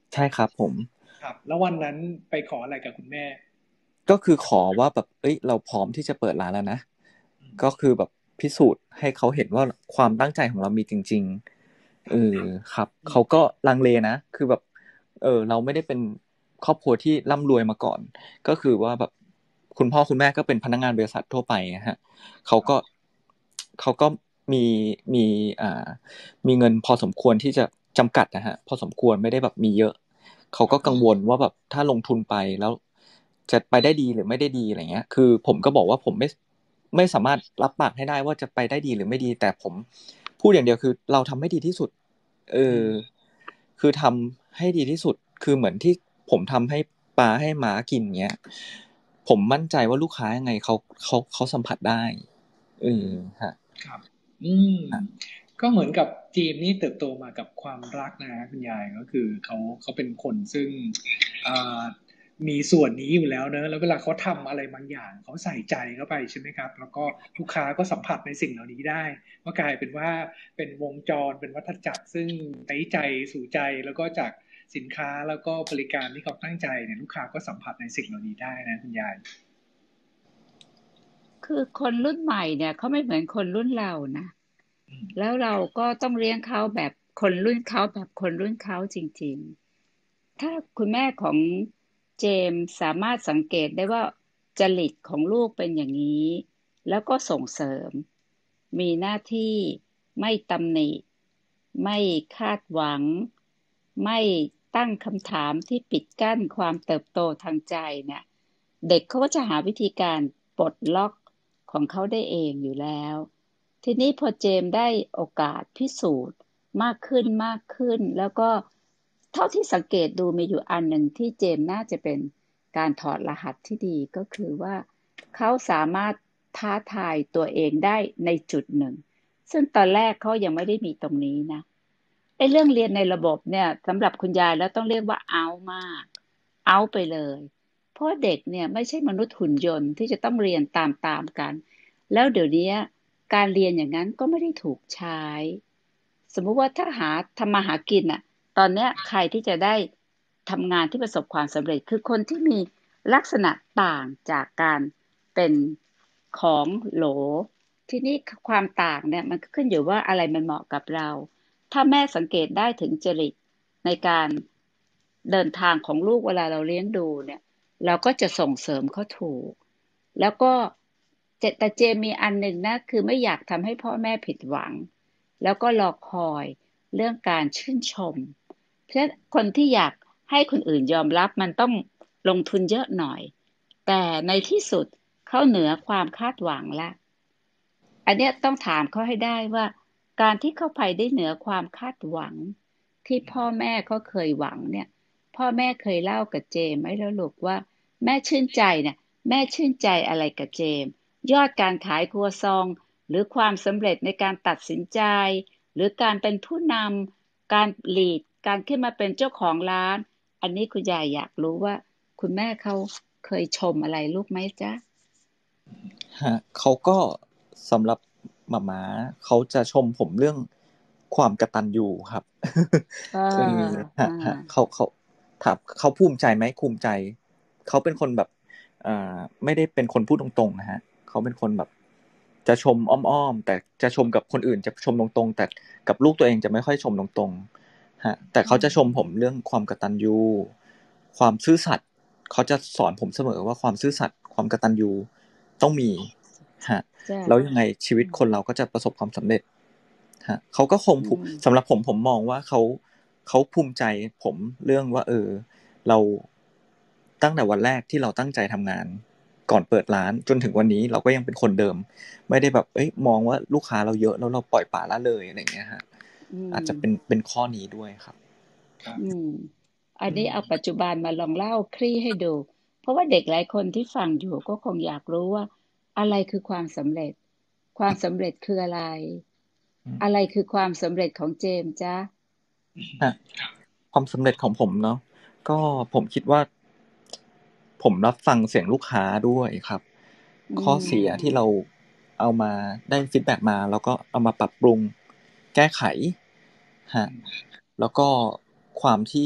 ใช่ครับผมครับ แล้ววันนั้นไปขออะไรกับคุณแม่ก็คือขอว่าแบบเอ้ยเราพร้อมที่จะเปิดร้านแล้วนะอืมก็คือแบบพิสูจน์ให้เขาเห็นว่าความตั้งใจของเรามีจริงๆเออครับอืมเขาก็ลังเลนะคือแบบเออเราไม่ได้เป็นครอบครัวที่ร่ำรวยมาก่อนก็คือว่าแบบคุณพ่อคุณแม่ก็เป็นพนักงานบริษัททั่วไปนะฮะเขาก็เขาก็มีมีอ่ามีเงินพอสมควรที่จะจำกัดนะฮะพอสมควรไม่ได้แบบมีเยอะเขาก็กังวลว่าแบบถ้าลงทุนไปแล้วจะไปได้ดีหรือไม่ได้ดีอะไรเงี้ยคือผมก็บอกว่าผมไม่ไม่สามารถรับปากให้ได้ว่าจะไปได้ดีหรือไม่ดีแต่ผมพูดอย่างเดียวคือเราทำให้ดีที่สุดเออือมคือทำให้ดีที่สุดคือเหมือนที่ผมทำให้ปลาให้หมากินเงี้ยผมมั่นใจว่าลูกค้ายังไงเขาเขาเขาสัมผัสได้เออฮะครับอืมก็เหมือนกับจีมนี่เติบโตมากับความรักนะคุณยายก็คือเขาเขาเป็นคนซึ่งอ่ามีส่วนนี้อยู่แล้วเนอะแล้วเวลาเขาทำอะไรบางอย่างเขาใส่ใจเข้าไปใช่ไหมครับแล้วก็ลูกค้าก็สัมผัสในสิ่งเหล่านี้ได้ก็กลายเป็นว่าเป็นวงจรเป็นวัฏจักรซึ่งไต้ใจสู่ใจแล้วก็จากสินค้าแล้วก็บริการที่เขาตั้งใจเนี่ยลูกค้าก็สัมผัสในสิ่งเหล่านี้ได้นะคุณยายคือคนรุ่นใหม่เนี่ยเขาไม่เหมือนคนรุ่นเรานะอืมแล้วเราก็ต้องเลี้ยงเขาแบบคนรุ่นเขาแบบคนรุ่นเขาจริงๆถ้าคุณแม่ของเจมส์สามารถสังเกตได้ว่าจริตของลูกเป็นอย่างนี้แล้วก็ส่งเสริมมีหน้าที่ไม่ตำหนิไม่คาดหวังไม่ตั้งคำถามที่ปิดกั้นความเติบโตทางใจเนี่ยเด็กเขาก็จะหาวิธีการปลดล็อกของเขาได้เองอยู่แล้ว ทีนี้พอเจมส์ได้โอกาสพิสูจน์มากขึ้นมากขึ้นแล้วก็เท่าที่สังเกตดูมีอยู่อันหนึ่งที่เจมส์น่าจะเป็นการถอดรหัสที่ดีก็คือว่าเขาสามารถท้าทายตัวเองได้ในจุดหนึ่งซึ่งตอนแรกเขายังไม่ได้มีตรงนี้นะไอ้เรื่องเรียนในระบบเนี่ยสำหรับคุณยายแล้วต้องเรียกว่าเอามากเอาไปเลยเพราะเด็กเนี่ยไม่ใช่มนุษย์หุ่นยนต์ที่จะต้องเรียนตามๆกัน แล้วเดี๋ยวนี้การเรียนอย่างนั้นก็ไม่ได้ถูกใช้สมมุติว่าถ้าหาทำมาหากินอ่ะตอนเนี้ยใครที่จะได้ทำงานที่ประสบความสำเร็จคือคนที่มีลักษณะต่างจากการเป็นของโหลที่นี่ความต่างเนี่ยมันก็ขึ้นอยู่ว่าอะไรมันเหมาะกับเราถ้าแม่สังเกตได้ถึงจริตในการเดินทางของลูกเวลาเราเลี้ยงดูเนี่ยเราก็จะส่งเสริมเขาถูก แล้วก็เจแต่เจมมีอันหนึ่งนะคือไม่อยากทำให้พ่อแม่ผิดหวังแล้วก็รอคอยเรื่องการชื่นชมเพราะฉะนั้นคนที่อยากให้คนอื่นยอมรับมันต้องลงทุนเยอะหน่อยแต่ในที่สุดเขาเหนือความคาดหวังละอันเนี้ยต้องถามเขาให้ได้ว่าการที่เขาไปได้เหนือความคาดหวังที่พ่อแม่เขาเคยหวังเนี่ยพ่อแม่เคยเล่ากับเจมไหมแล้วลูกว่าแม่ชื่นใจเนี่ย แม่ชื่นใจอะไรกับเจมส์ยอดการขายครัวซองหรือความสำเร็จในการตัดสินใจหรือการเป็นผู้นำการลีดการขึ้นมาเป็นเจ้าของร้านอันนี้คุณยายอยากรู้ว่าคุณแม่เขาเคยชมอะไรลูกไหมจ๊ะฮะเขาก็สำหรับหม่าม้าเขาจะชมผมเรื่องความกตัญญูครับอ่าเออฮะอ่าฮะเขาเขาถามเขาภูมิใจไหมภูมิใจเขาเป็นคนแบบอ่าไม่ได้เป็นคนพูดตรงๆนะฮะเขาเป็นคนแบบจะชมอ้อมๆแต่จะชมกับคนอื่นจะชมตรงๆแต่กับลูกตัวเองจะไม่ค่อยชมตรงๆฮะแต่เขาจะชมผมเรื่องความกตัญญูความซื่อสัตย์เขาจะสอนผมเสมอว่าความซื่อสัตย์ความกตัญญู ต้องมีฮะจ้ะแล้วยังไงชีวิตคนเราก็จะประสบความสำเร็จฮะเขาก็คงอืภูมสำหรับผมผมมองว่าเขาเขาภูมิใจผมเรื่องว่าเออเราตั้งแต่วันแรกที่เราตั้งใจทำงานก่อนเปิดร้านจนถึงวันนี้เราก็ยังเป็นคนเดิมไม่ได้แบบเอ้ยมองว่าลูกค้าเราเยอะแล้วเราปล่อยปละละเลยอะไรอย่างเงี้ยฮะอือาจจะเป็นมเป็นข้อนี้ด้วยครับครับอืมอันอืนี้เอาปัจมจุบันมาลองเล่าคลี่ให้ดูเพราะว่าเด็กหลายคนที่ฟังอยู่ก็คงอยากรู้ว่าอะไรคือความสำเร็จความสำเร็จคืออะไรอืมอะไรคือความสำเร็จของเจมส์จ๊ะฮะความสำเร็จของผมเนาะก็ผมคิดว่า ผมรับฟังเสียงลูกค้าด้วยครับอืข้อเสียที่เรามเอามาได้ฟีดแบ็กมาแล้วก็เอามาปรับปรุงแก้ไขฮะอืมแล้วก็ความที่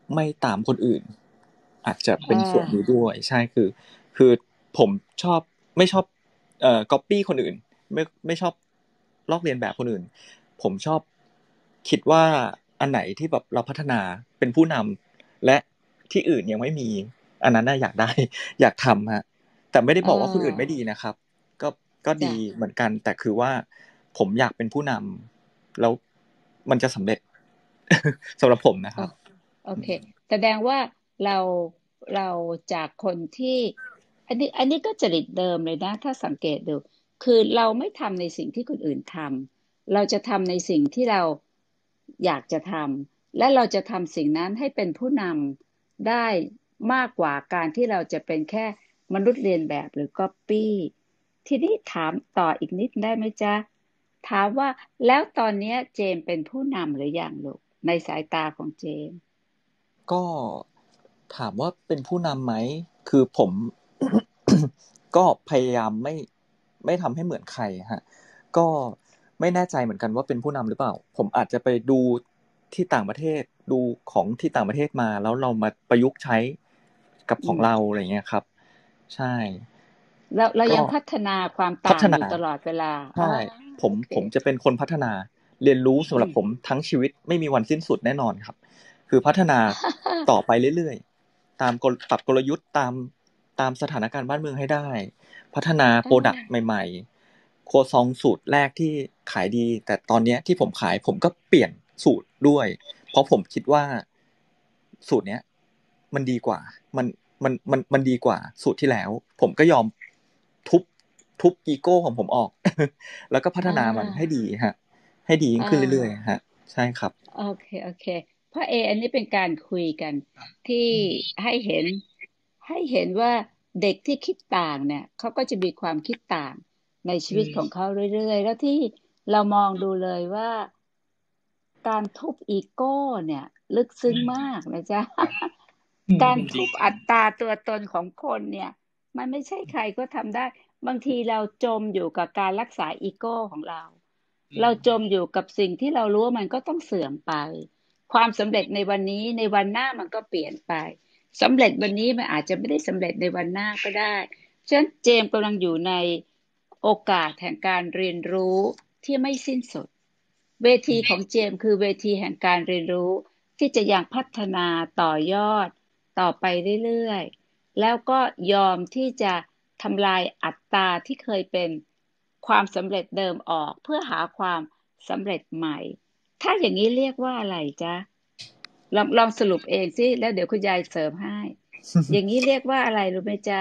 ไม่ตามคนอื่นอาจจะเป็อ่นส่วนนี้าด้วยใช่คือคือผมชอบไม่ชอบเอ่อก๊อปปี้คนอื่นไม่ไม่ชอบลอกเลียนแบบคนอื่นผมชอบคิดว่าอันไหนที่แบบเราพัฒนาเป็นผู้นำและที่อื่นยังไม่มีอันนั้นน่ะอยากได้ อยากทำฮะแต่ไม่ได้เอบอกว่าคนอื่นไม่ดีอนะครับก็ก็จ้ะดีเหมือนกันแต่คือว่าผมอยากเป็นผู้นำแล้วมันจะสำเร็จ สำหรับผมนะคโอรับโอเคแสดงว่าเราเราจากคนที่อันนี้อันนี้ก็จริตเดิมเลยนะถ้าสังเกตดูคือเราไม่ทำในสิ่งที่คนอื่นทำเราจะทำในสิ่งที่เราอยากจะทำและเราจะทำสิ่งนั้นให้เป็นผู้นำได้มากกว่าการที่เราจะเป็นแค่มนุษย์เรียนแบบหรือก๊อปปี้ทีนี้ถามต่ออีกนิดได้ไหมจ๊ะถามว่าแล้วตอนเนี้ยเจมส์เป็นผู้นำหรือยังลูกในสายตาของเจมส์ก็ถามว่าเป็นผู้นำไหมคือผม ก็พยายามไม่ไม่ทำให้เหมือนใครฮะก็ไม่แน่ใจเหมือนกันว่าเป็นผู้นำหรือเปล่าผมอาจจะไปดูที่ต่างประเทศดูของที่ต่างประเทศมาแล้วเรามาประยุกต์ใช้กับของอืมเราอะไรเงี้ยครับใช่เราเราก็ยังพัฒนาความพัฒนาต่างอยู่ตลอดเวลาอ๋อใช่ผมโอเคผมจะเป็นคนพัฒนาเรียนรู้สำหรับผมอืมทั้งชีวิตไม่มีวันสิ้นสุดแน่นอนครับคือพัฒนาต่อไปเรื่อยๆตามกลปรับกลยุทธ์ตามตามสถานการณ์บ้านเมืองให้ได้พัฒนาโปรดักต์อ่าใหม่ๆครัวซองสูตรแรกที่ขายดีแต่ตอนเนี้ยที่ผมขายผมก็เปลี่ยนสูตรด้วยเพราะผมคิดว่าสูตรเนี้ยมันดีกว่ามันมันมันมันดีกว่าสูตรที่แล้วผมก็ยอมทุบทุบอีโก้ของผมออก แล้วก็พัฒอ่นามันให้าดีฮะให้ดียิ่อ่งขึ้นเรื่อยาๆฮะใช่ครับโอเคโอเคเพราะเออันนี้เป็นการคุยกันที่อืมให้เห็นให้เห็นว่าเด็กที่คิดต่างเนี่ยเขาก็จะมีความคิดต่างในชีอืวิตของมเขาเรื่อยๆแล้วที่เรามองดูเลยว่าการทุบอีโก้เนี่ยลึกซึ้งอืมมากนะจ๊ะครับอืมการจริงทุบอัตราตัวตนของคนเนี่ยมันไม่ใช่ใครก็ทำได้บางทีเราจมอยู่กับการรักษาอีโก้ของเราอืเราจมมอยู่กับสิ่งที่เรารู้ว่ามันก็ต้องเสื่อมไปความสำเร็จในวันนี้ในวันหน้ามันก็เปลี่ยนไปสำเร็จวันนี้มันอาจจะไม่ได้สำเร็จในวันหน้าก็ได้ฉะนั้นเจมส์กำลังอยู่ในโอกาสแห่งการเรียนรู้ที่ไม่สิ้นสุดเวอืทีของมเจมส์คือเวทีแห่งการเรียนรู้ที่จะยังพัฒนาต่อยอด ต่อไปเรื่อยๆ แล้วก็ยอมที่จะทำลายอัตราที่เคยเป็นความสำเร็จเดิมออกเพื่อหาความสำเร็จใหม่ ถ้าอย่างนี้เรียกว่าอะไรจ๊ะลองลองสรุปเองสิแล้วเดี๋ยวคุณยายเสริมให้ อย่างนี้เรียกว่าอะไรรู้ไหมจ๊ะ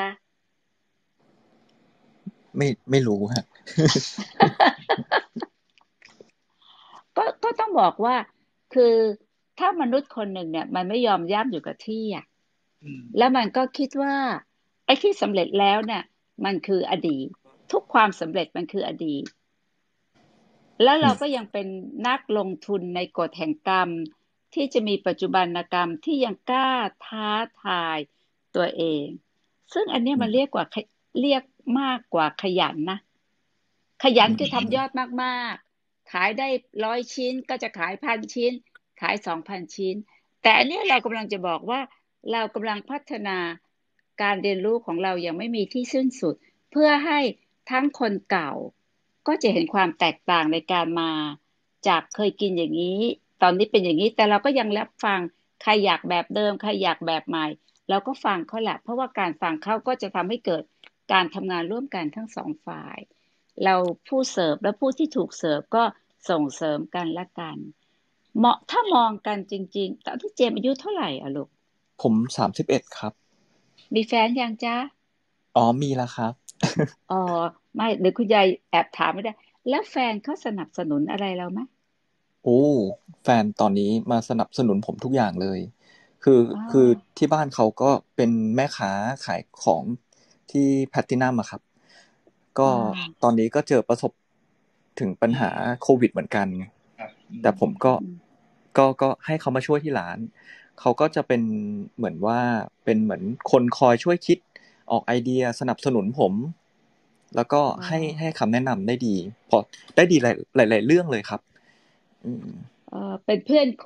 ไม่ไม่รู้ฮะก็ก็ต้องบอกว่าคือถ้ามนุษย์คนหนึ่งเนี่ยมันไม่ยอมย่ำอยู่กับที่อ่ะอืมแล้วมันก็คิดว่าไอ้ที่สำเร็จแล้วเนี่ยมันคืออดีตทุกความสำเร็จมันคืออดีตแล้วเราก็ยังเป็นนักลงทุนในกฎแห่งกรรมที่จะมีปัจจุบันกรรมที่ยังกล้าท้าทายตัวเองซึ่งอันเนี้ยมันเรียกกว่าเรียกมากกว่าขยันนะ ขยันคือทำยอดมากๆ ขายได้ร้อยชิ้นก็จะขายพันชิ้น ขายสองพันชิ้น แต่อันเนี้ยเรากำลังจะบอกว่าเรากำลังพัฒนาการเรียนรู้ของเรายังไม่มีที่สิ้นสุดเพื่อให้ทั้งคนเก่าก็จะเห็นความแตกต่างในการมาจากเคยกินอย่างนี้ตอนนี้เป็นอย่างนี้แต่เราก็ยังรับฟังใครอยากแบบเดิมใครอยากแบบใหม่เราก็ฟังเขาแหละเพราะว่าการฟังเขาก็จะทำให้เกิดการทำงานร่วมกันทั้งสองฝ่าย เราผู้เสิร์ฟและผู้ที่ถูกเสิร์ฟก็ส่งเสริมกันและกันเหมาะถ้ามองกันจริงๆตอนที่เจมส์อายุเท่าไหร่อะลูกผมสามสิบเอ็ดครับมีแฟนยังจ๊ะอ๋อมีแล้วครับอ๋อไม่หรือคุณยายแอบถามไม่ได้แล้วแฟนเขาสนับสนุนอะไรเราไหมโอ้แฟนตอนนี้มาสนับสนุนผมทุกอย่างเลยคืออ๋อคือที่บ้านเขาก็เป็นแม่ค้าขายของที่แพลตตินัมอะครับอ๋ก็อตอนนี้ก็เจอประสบถึงปัญอืหามโควิดเหมือนกันครับอืแต่มผมก็อืมก็ก็ให้เขามาช่วยที่ร้านเขาก็จะเป็นเหมือนว่าเป็นเหมือนคนคอยช่วยคิดออกไอเดียสนับสนุนผมแล้วก็อ๋อให้ให้คำแนะนำได้ดีพอได้ดีหลายหลายๆเรื่องเลยครับ อืมเออเป็นเพื่อนคู่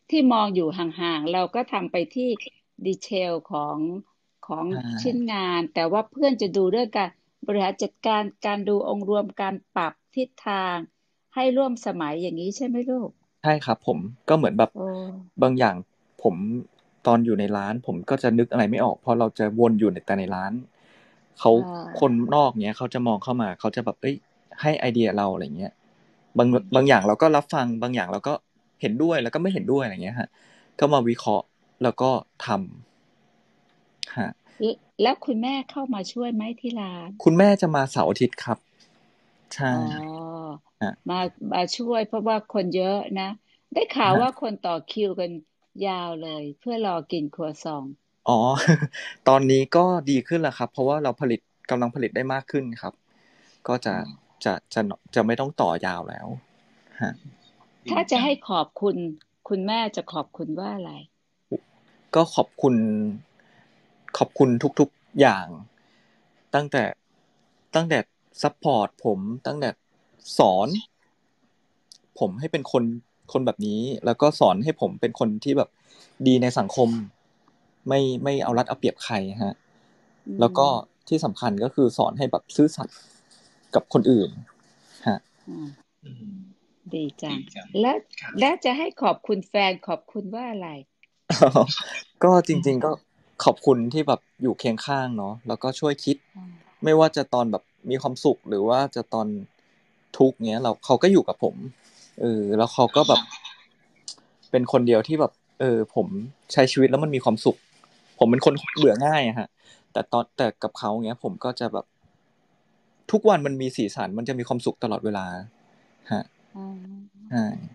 ที่มองอยู่ห่างๆเราก็ทำไปที่ดีเทลของของใช่ชิ้นงานแต่ว่าเพื่อนจะดูเรื่องการบริหารจัดการการดูองค์รวมการปรับทิศทางให้ร่วมสมัยอย่างนี้ใช่ไหมลูกใช่ครับผมก็เหมือนแบบโอ้บางอย่างผมตอนอยู่ในร้านผมก็จะนึกอะไรไม่ออกเพราะเราจะวนอยู่ในแต่ในร้านเขาอ่คนานอกเนี้ยเขาจะมองเข้ามาเขาจะแบบเอ้ยให้ไอเดียเราอะไรเงี้ยบางอืมบางอย่างเราก็รับฟังบางอย่างเราก็เห็นด้วยแล้วก็ไม่เห็นด้วยอะไรเงี้ยฮะก็มาวิเคราะห์แล้วก็ทำฮะแล้วแล้วคุณแม่เข้ามาช่วยไหมที่ร้านคุณแม่จะมาเสาร์อาทิตย์ครับใช่อ๋อฮะมามาช่วยเพราะว่าคนเยอะนะได้ข่าวฮะว่าคนต่อคิวกันยาวเลยเพื่อรอกินครัวซองอ๋อตอนนี้ก็ดีขึ้นแล้วครับเพราะว่าเราผลิตกำลังผลิตได้มากขึ้นครับ ก็อ๋จะอจะจะจะไม่ต้องต่อยาวแล้วฮะดีถ้าจะจังให้ขอบคุณคุณแม่จะขอบคุณว่าอะไรก็ขอบคุณขอบคุณทุกๆอย่างตั้งแต่ตั้งแต่ซัพพอร์ตผมตั้งแต่สอนผมให้เป็นคนคนแบบนี้แล้วก็สอนให้ผมเป็นคนที่แบบดีในสังคมไม่ไม่เอารัดเอาเปรียบใครฮะอืแล้วก็มที่สำคัญก็คือสอนให้แบบซื่อสัตย์กับคนอื่นฮะอ่าอืมดีจังดีจังแล้วครับแล้วจะให้ขอบคุณแฟนขอบคุณว่าอะไรก็จอืมริงๆก็ขอบคุณที่แบบอยู่เคียงข้างเนาะแล้วก็ช่วยคิดอ่าไม่ว่าจะตอนแบบมีความสุขหรือว่าจะตอนทุกข์เงี้ยเราเขาก็อยู่กับผมเออแล้วเขาก็แบบเป็นคนเดียวที่แบบเออผมใช้ชีวิตแล้วมันมีความสุขผมเป็นคนเบื่อง่ายอะฮะแต่ตอนแต่กับเขาเงี้ยผมก็จะแบบทุกวันมันมีสีสันมันจะมีความสุขตลอดเวลาฮะอ่ใช่า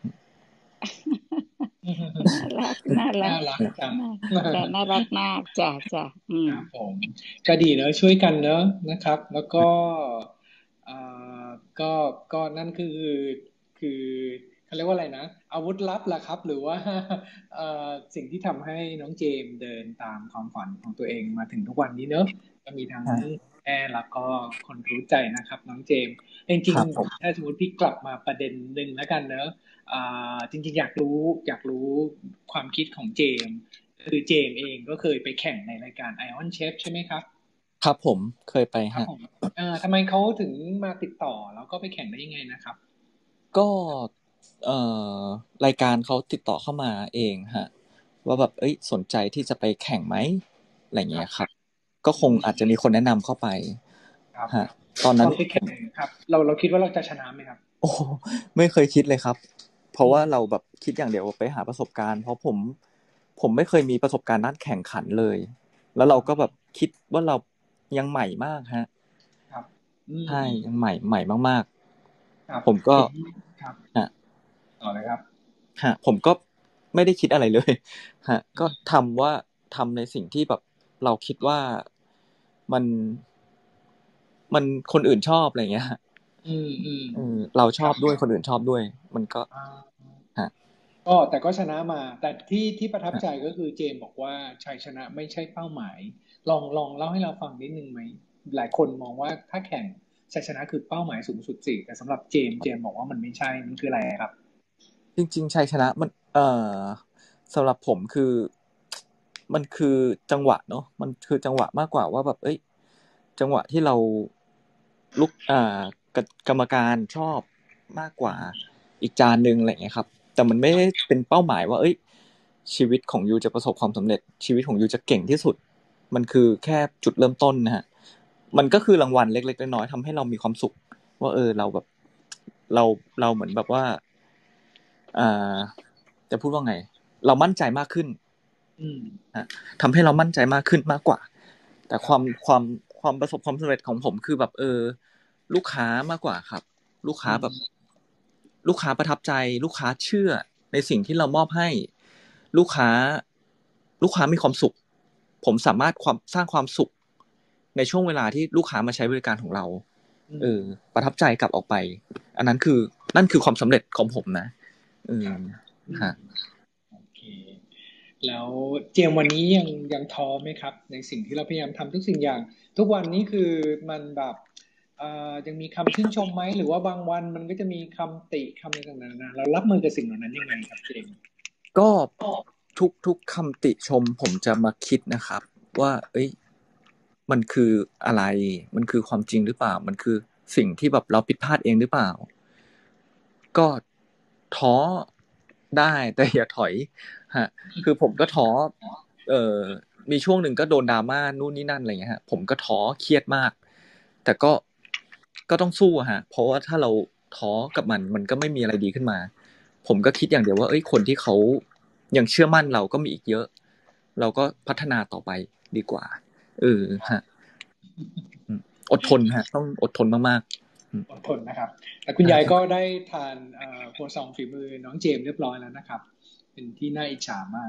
น่ารักน่ารัน่ากรักจังน่าแต่น่ารักมากจ้ะจ้ะอืมครับผมก็ดีเนอะช่วยกันเนอะนะครับแล้วก็เอ่อก็ก็นั่นคือคือเขาเรียกว่าอะไรนะอาวุธลับล่ะครับหรือว่าเอ่อสิ่งที่ทำให้น้องเจมส์เดินตามความฝันของตัวเองมาถึงทุกวันนี้เนอะก็มีทั้งใช่แม่แล้วก็คนรู้ใจนะครับน้องเจมส์จริงครับผมๆถ้าสมมติพี่กลับมาประเด็นหนึ่งแล้วกันเนอะอ่าจริงๆอยากรู้อยากรู้ความคิดของเจมส์ คือเจมส์เองก็เคยไปแข่งในรายการ Iron Chef ใช่ไหมครับครับผมเคยไปฮะครับผมเอ่อทำไมเขาถึงมาติดต่อแล้วก็ไปแข่งได้ยังไงนะครับก็เอ่อรายการเขาติดต่อเข้ามาเองฮะว่าแบบเอ้ยสนใจที่จะไปแข่งไหมอะไรคเงี้รับยครับก็คอืมงอาจจะมีคนแนะนำเข้าไปครับฮะตอนนั้นตอนไปแข่งผมครับเราเราคิดว่าเราจะชนะไหมครับโอ้ไม่เคยคิดเลยครับเพราะอืมว่าเราแบบคิดอย่างเดียวว่าไปหาประสบการณ์เพราะผมผมไม่เคยมีประสบการณ์ด้านแข่งขันเลยแล้วเราก็แบบคิดว่าเรายังใหม่มากฮะครับอืมใช่ยังใหม่ใหม่มากครับๆผมก็เห็นครับฮะต่อเลยครับฮะผมก็ไม่ได้คิดอะไรเลยฮะก็ทำว่าทำในสิ่งที่แบบเราคิดว่ามันมันคนอื่นชอบอะไรเงี้ยฮะอืมอืมเออเราชครับอบด้วยคนอื่นชอบด้วยมันก็อ่าฮะก็แต่ก็ชนะมาแต่ที่ที่ประทับฮะใจก็คือเจมส์บอกว่าชัยชนะไม่ใช่เป้าหมายลองลองเล่าให้เราฟังนิดนึงไหมหลายคนมองว่าถ้าแข่งชัยชนะคือเป้าหมายสูงสุดสิแต่สำหรับเจมส์เจมส์บอกว่ามันไม่ใช่มันคืออะไรครับจริงๆชัยชนะมันเอ่อสำหรับผมคือมันคือจังหวะเนาะมันคือจังหวะมากกว่าว่าแบบเอ้ยจังหวะที่เราลุกอ่ากกรรมการชอบมากกว่าอีกจานหนึ่งอะไรอย่างเงี้ยครับแต่มันไม่ได้เป็นเป้าหมายว่าเอ้ยชีวิตของยูจะประสบความสำเร็จชีวิตของยูจะเก่งที่สุดมันคือแค่จุดเริ่มต้นนะฮะมันก็คือรางวัลเล็กๆน้อยๆทำให้เรามีความสุขว่าเออเราแบบเราเราเหมือนแบบว่าอ่าจะพูดว่าไงเรามั่นใจมากขึ้นอืมฮะทำให้เรามั่นใจมากขึ้นมากกว่าแต่ครับความความความประสบความสำเร็จของผมคือแบบเออลูกค้ามากกว่าครับลูกค้าอืมแบบลูกค้าประทับใจลูกค้าเชื่อในสิ่งที่เรามอบให้ลูกค้าลูกค้ามีความสุขผมสามารถความสร้างความสุขในช่วงเวลาที่ลูกค้ามาใช้บริการของเราอืมเออประทับใจกลับออกไปอันนั้นคือนั่นคือความสำเร็จของผมนะเออครับอืมฮะโอเคแล้วเจมส์วันนี้ยังยังท้อไหมครับในสิ่งที่เราพยายามทำทุกสิ่งอย่างทุกวันนี้คือมันแบบเอ่อยังมีคำชื่นชมไหมหรือว่าบางวันมันก็จะมีคำติคำอะไรต่างๆนานาเรารับมือกับสิ่งเหล่านั้นยังไงครับเจมส์ก็ทุกทุกคำติชมผมจะมาคิดนะครับว่าเอ้ยมันคืออะไรมันคือความจริงหรือเปล่ามันคือสิ่งที่แบบเราผิดพลาดเองหรือเปล่าก็ท้อได้แต่อย่าถอยฮะคือผมก็ท้อเอ่อมีช่วงหนึ่งก็โดนดราม่านู่นนี่นั่นอะไรเงี้ยฮะผมก็ท้อเครียดมากแต่ก็ก็ต้องสู้ฮะเพราะว่าถ้าเราท้อกับมันมันก็ไม่มีอะไรดีขึ้นมาผมก็คิดอย่างเดียวว่าเอ้ยคนที่เขายังเชื่อมั่นเราก็มีอีกเยอะเราก็พัฒนาต่อไปดีกว่าเออฮะอดทนฮะต้องอดทนมากๆอดทนนะครับแต่คุณยายก็ได้ทานเอ่อครัวซองฝีมือน้องเจมส์เรียบร้อยแล้วนะครับเป็นที่น่าอิจฉามาก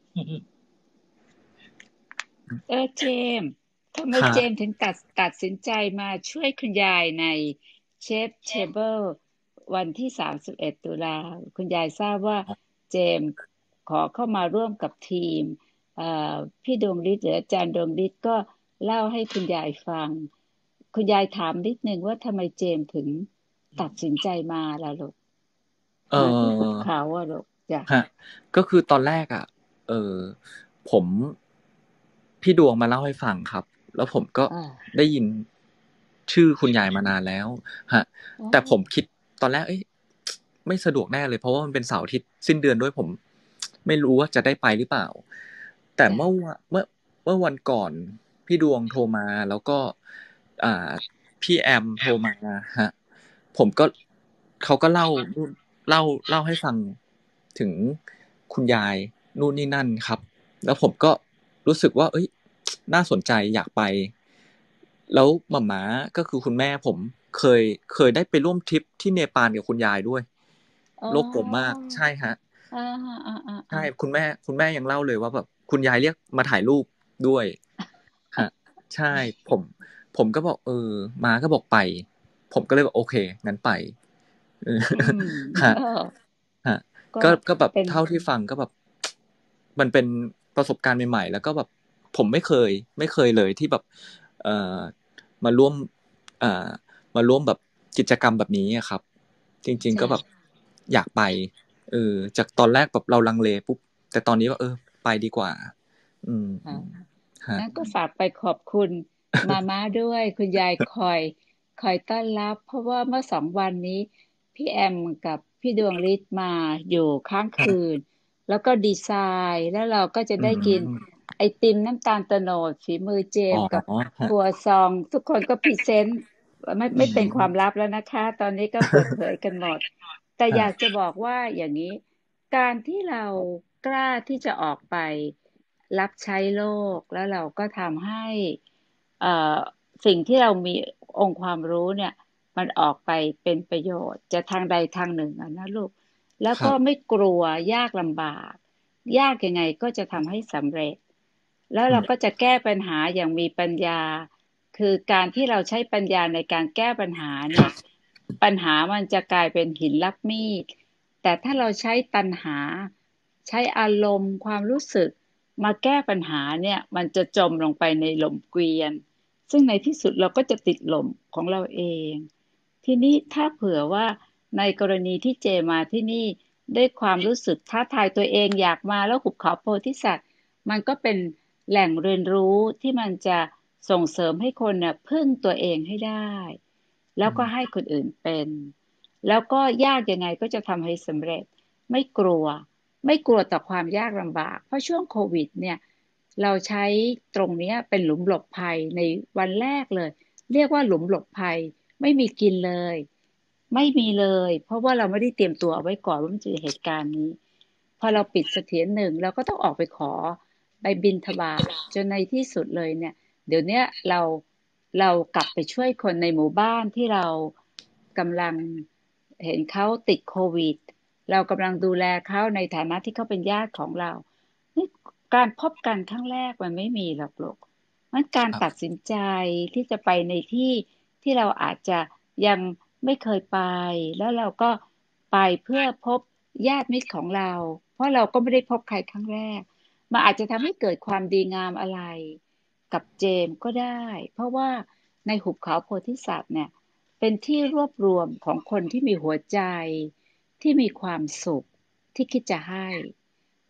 เออเจมส์ทำไมครับเจมส์ถึงตัดตัดสินใจมาช่วยคุณยายในเชฟเทเบิลวันที่สามสิบเอ็ดตุลาคุณยายทราบว่าเจมส์ขอเข้ามาร่วมกับทีมเอ่อพี่ดวงฤทธิ์หรืออาจารย์ดวงฤทธิ์ก็เล่าให้คุณยายฟังคุณยายถามนิดนึงว่าทำไมเจมส์ถึงตัดสินใจมาล่ะลูกเอมาที่หุบอเขาอะลูกจ้ะฮะก็คือตอนแรกอ่ะเออผมพี่ดวงมาเล่าให้ฟังครับแล้วผมก็อ่าได้ยินชื่อคุณยายมานานแล้วฮะอ๋อแต่ผมคิดตอนแรกเอ้ยไม่สะดวกแน่เลยเพราะว่ามันเป็นเสาร์อาทิตย์สิ้นเดือนด้วยผมไม่รู้ว่าจะได้ไปหรือเปล่าแต่จ้ะเมื่อวะเมื่อเมื่อวันก่อนพี่ดวงโทรมาแล้วก็อ่าพี่แอมโทรมาฮะผมก็เขาก็เล่าเล่าเล่าให้ฟังถึงคุณยายนู่นนี่นั่นครับแล้วผมก็รู้สึกว่าเอ้ยน่าสนใจอยากไปแล้วหม่าม้าก็คือคุณแม่ผมเคยเคยได้ไปร่วมทริปที่เนปาลกับคุณยายด้วยอ๋อโลกกลมมากใช่ฮะอ่าอ่าอ่าอ่าใช่คุณแม่คุณแม่ยังเล่าเลยว่าแบบคุณยายเรียกมาถ่ายรูปด้วยฮะใช่ผมผมก็บอกเออมาก็บอกไปผมก็เลยบอกโอเคงั้นไปเอออืมฮะก็ฮะก็ก็ก็แบบเป็นเท่าที่ฟังก็แบบมันเป็นประสบการณ์ใหม่ๆแล้วก็แบบผมไม่เคยไม่เคยเลยที่แบบเอ่อมาร่วมเอ่อมาร่วมแบบกิจกรรมแบบนี้อะครับจริงๆก็จ้ะแบบอยากไปเออจากตอนแรกแบบเราลังเลปุ๊บแต่ตอนนี้ว่าเออไปดีกว่าอืมอ่าอืมฮะงั้นก็ฝากไปขอบคุณมาม่าด้วยคุณยายคอยคอยต้อนรับเพราะว่าเมื่อสองวันนี้พี่แอมกับพี่ดวงฤทธิ์มาอยู่ค้างคืฮะนแล้วก็ดีไซน์แล้วเราก็จะอืได้กินมไอติมน้ำตาลโตโนดฝีมือเจอ๋อมส์กับฮะครัวซองทุกคนก็พรีเซนต์ไม่อืไม่เป็นความลัมบแล้วนะคะตอนนี้ก็เปิดเผยกันหมดแต่อฮะยากจะบอกว่าอย่างนี้ การที่เรากล้าที่จะออกไปรับใช้โลกแล้วเราก็ทำให้เอ่อสิ่งที่เรามีองค์ความรู้เนี่ยมันออกไปเป็นประโยชน์จะทางใดทางหนึ่งอะนะลูกแล้วก็ไม่ครับกลัวยากลำบากยากยังไงก็จะทำให้สำเร็จแล้วอืมเราก็จะแก้ปัญหาอย่างมีปัญญาคือการที่เราใช้ปัญญาในการแก้ปัญหาเนี่ยปัญหามันจะกลายเป็นหินลับมีด แต่ถ้าเราใช้ตัณหาใช้อารมณ์ความรู้สึกมาแก้ปัญหาเนี่ยมันจะจมลงไปในหล่มเกวียนซึ่งในที่สุดเราก็จะติดหล่มของเราเองทีนี้ถ้าเผื่อว่าในกรณีที่เจมาที่นี่ด้วยความรู้สึกท้าทายตัวเองอยากมาแล้วหุบเขาโพธิสัตว์มันก็เป็นแหล่งเรียนรู้ที่มันจะส่งเสริมให้คนเนี่ยพึ่งตัวเองให้ได้แล้วก็ให้คนอื่นเป็น แล้วก็ยากยังไงก็จะทำให้สำเร็จไม่กลัวไม่กลัวต่อความยากลำบากเพราะช่วงโควิดเนี่ยเราใช้ตรงเนี้ยเป็นหลุมหลบภัยในวันแรกเลยเรียกว่าหลุมหลบภัยไม่มีกินเลยไม่มีเลยเพราะว่าเราไม่ได้เตรียมตัวเอาไว้ก่อนว่ามันจะมีเหตุการณ์นี้พอเราปิดเสถียรหนึ่งเราก็ต้องออกไปขอไปบิณฑบาตจนในที่สุดเลยเนี่ยเดี๋ยวเนี้ยเราเรากลับไปช่วยคนในหมู่บ้านที่เรากำลัง เห็นเขาติดโควิดเรากำลังดูแลเขาในฐานะที่เขาเป็นญาติของเรานี่การพบกันครั้งแรกมันไม่มีหรอกลูกมันการตัดครับสินใจที่จะไปในที่ที่เราอาจจะยังไม่เคยไปแล้วเราก็ไปเพื่อพบญาติมิตรของเราเพราะเราก็ไม่ได้พบใครครั้งแรกมันอาจจะทำให้เกิดความดีงามอะไรกับเจมส์ก็ได้เพราะว่าในหุบเขาโพธิสัตว์เนี่ย เป็นที่รวบรวมของคนที่มีหัวใจที่มีความสุขที่คิดจะให้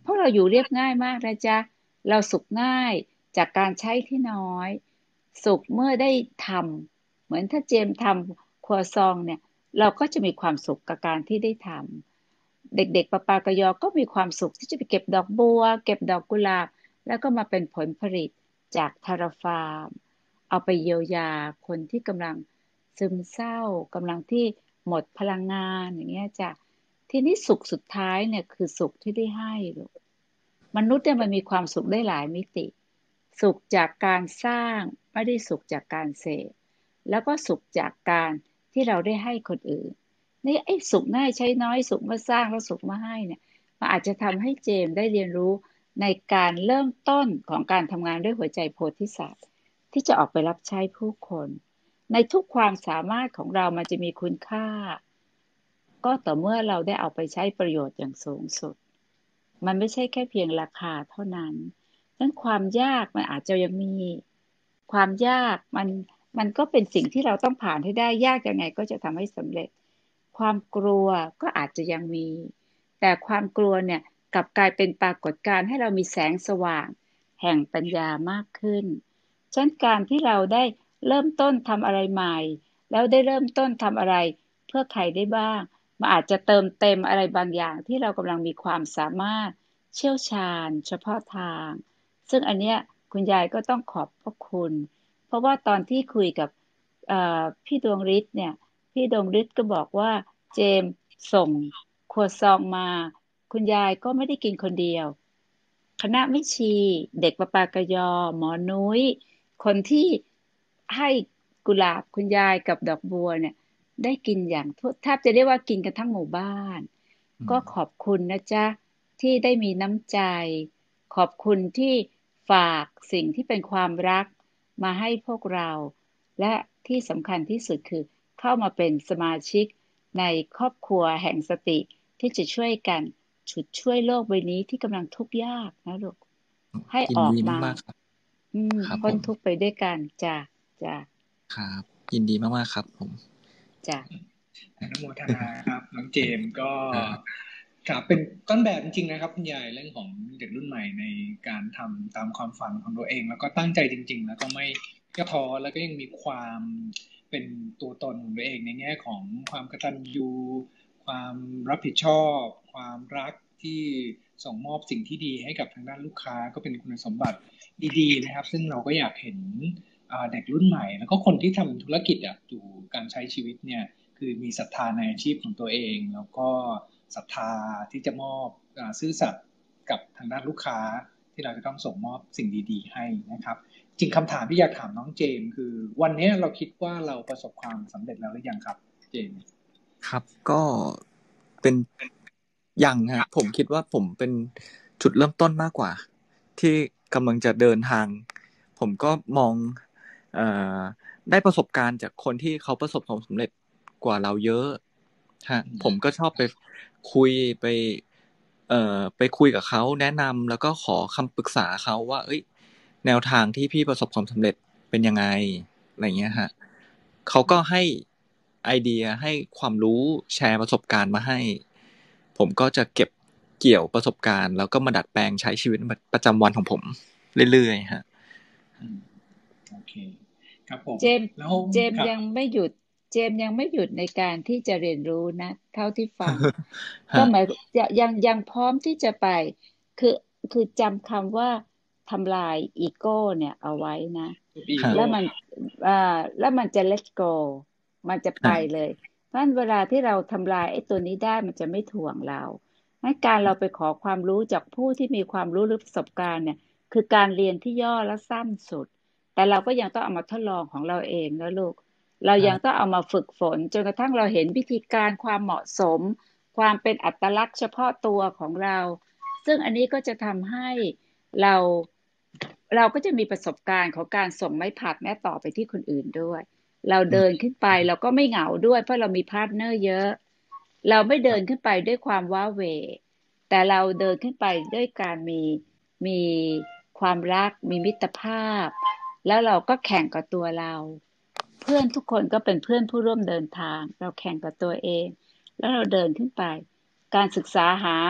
เพราะเราอยู่เรียบง่ายมากนะจ๊ะเราสุขง่ายจากการใช้ที่น้อยสุขเมื่อได้ทำเหมือนถ้าเจมส์ทำครัวซองเนี่ยเราก็จะมีความสุขกับการที่ได้ทำเด็กๆปะปากะยอก็มีความสุขที่จะไปเก็บดอกบัวเก็บดอกกุหลาบแล้วก็มาเป็นผลผลิตจากทาราฟาร์มเอาไปเยียวยาคนที่กำลังซึมเศร้ากำลังที่หมดพลังงานอย่างเงี้ยจ้ะทีนี้สุขสุดท้ายเนี่ยคือสุขที่ได้ให้ลูกมนุษย์เนี่ยมันมีความสุขได้หลายมิติสุขจากการสร้างไม่ได้สุขจากการเสพแล้วก็สุขจากการที่เราได้ให้คนอื่นนี่ไอ้สุขง่ายใช้น้อยสุขมาสร้างแล้วสุขมาให้เนี่ยมันอาจจะทำให้เจมส์ได้เรียนรู้ในการเริ่มต้นของการทำงานด้วยหัวใจโพธิสัตว์ที่จะออกไปรับใช้ผู้คนในทุกความสามารถของเรามันจะมีคุณค่าก็ต่อเมื่อเราได้เอาไปใช้ประโยชน์อย่างสูงสุดมันไม่ใช่แค่เพียงราคาเท่านั้นนั้นความยากมันอาจจะยังมีความยากมันมันก็เป็นสิ่งที่เราต้องผ่านให้ได้ยากยังไงก็จะทำให้สำเร็จความกลัวก็อาจจะยังมีแต่ความกลัวเนี่ยกลับกลายเป็นปรากฏการณ์ให้เรามีแสงสว่างแห่งปัญญามากขึ้นฉะนั้นการที่เราได้เริ่มต้นทำอะไรใหม่แล้วได้เริ่มต้นทำอะไรเพื่อใครได้บ้างมันอาจจะเติมเต็มอะไรบางอย่างที่เรากำลังมีความสามารถเชี่ยวชาญเฉพาะทางซึ่งอันเนี้ยคุณยายก็ต้องขอบพระคุณเพราะว่าตอนที่คุยกับเอ่อพี่ดวงฤทธิ์เนี่ยพี่ดวงฤทธิ์ก็บอกว่าเจมส์ส่งครัวซองมาคุณยายก็ไม่ได้กินคนเดียวคณะแม่ชีเด็กประปากยอหมอนุ้ยคนที่ให้กุหลาบคุณยายกับดอกบัวเนี่ยได้กินอย่างทั่วแทบจะเรียกว่ากินกันทั้งหมู่บ้านก็ขอบคุณนะจ๊ะที่ได้มีน้ำใจขอบคุณที่ฝากสิ่งที่เป็นความรักมาให้พวกเราและที่สำคัญที่สุดคือเข้ามาเป็นสมาชิกในครอบครัวแห่งสติที่จะช่วยกันฉุดช่วยโลกใบนี้ที่กำลังทุกข์ยากนะลูกให้ยินดีออกมามากๆครับอืมครับพ้ผมนทุกข์ไปด้วยกันจ้ะจ้ะครับยินดีมากๆครับผมจ้ะอนุโมทนาครับน้องเจมส์ก็ครับครับเป็นต้นแบบจริงๆนะครับคุณยายเรื่องของเด็กรุ่นใหม่ในการทำตามความฝันของตัวเองแล้วก็ตั้งใจจริงๆแล้วก็ไม่ย่อท้อแล้วก็ยังมีความเป็นตัวตนของตัวเองในแง่ของความกตัญญูความรับผิดชอบความรักที่ส่งมอบสิ่งที่ดีให้กับทางด้านลูกค้าก็เป็นคุณสมบัติดีๆนะครับซึ่งเราก็อยากเห็นอ่าเด็กรุ่นใหม่แล้วก็คนที่ทำธุรกิจอ่ะอยู่การใช้ชีวิตเนี่ยคือมีศรัทธาในอาชีพของตัวเองแล้วก็ศรัทธาที่จะมอบอาซื่อสัตย์กับทางด้านลูกค้าที่เราจะต้องส่งมอบสิ่งดีๆให้นะครับจริงคำถามที่อยากถามน้องเจมส์คือวันนี้เราคิดว่าเราประสบความสำเร็จแล้วหรือยังครับเจมส์ครับก็เป็นยังฮะผมคิดว่าผมเป็นจุดเริ่มต้นมากกว่า ที่กำลังจะเดินทาง ผมก็มองเอ่อได้ประสบการณ์จากคนที่เขาประสบความสำเร็จกว่าเราเยอะฮะผมก็ชอบไปคุยไปเอ่อไปคุยกับเขาแนะนำแล้วก็ขอคำปรึกษาเขาว่าเอ้ยแนวทางที่พี่ประสบความสำเร็จเป็นยังไงอะไรเงี้ยฮะเขาก็ให้ไอเดียให้ความรู้แชร์ประสบการณ์มาให้ผมก็จะเก็บเกี่ยวประสบการณ์แล้วก็มาดัดแปลงใช้ชีวิตประจำวันของผมเรื่อยๆฮะโอเคครับผมเจมส์แล้วเจมส์ยังไม่หยุดเจมส์ยังไม่หยุดในการที่จะเรียนรู้นะเท่าที่ฟังก็หมายยังยังพร้อมที่จะไปคือคือจำคำว่าทำลายอีโก้เนี่ยเอาไว้นะแล้วมันอ่าแล้วมันจะ let go มันจะไปเลยเพราะฉะนั้นเวลาที่เราทำลายไอ้ตัวนี้ได้มันจะไม่ถ่วงเรางั้นการเราไปขอความรู้จากผู้ที่มีความรู้หรือประสบการณ์เนี่ยคือการเรียนที่ย่อและสั้นสุดแต่เราก็ยังต้องเอามาทดลองของเราเองนะลูกเรายังต้องเอามาฝึกฝนจนกระทั่งเราเห็นวิธีการความเหมาะสมความเป็นอัตลักษณ์เฉพาะตัวของเราซึ่งอันนี้ก็จะทำให้เราเราก็จะมีประสบการณ์ของการส่งไม้ผัดแม่ต่อไปที่คนอื่นด้วยเราเดินขึ้นไปเราก็ไม่เหงาด้วยเพราะเรามีพาร์ทเนอร์เยอะเราไม่เดินขึ้นไปด้วยความว้าเหวแต่เราเดินขึ้นไปด้วยการมีมีความรักมีมิตรภาพแล้วเราก็แข่งกับตัวเราเพื่อนทุกคนก็เป็นเพื่อนผู้ร่วมเดินทางเราแข่งกับตัวเองแล้วเราเดินขึ้นไปการศึกษาหา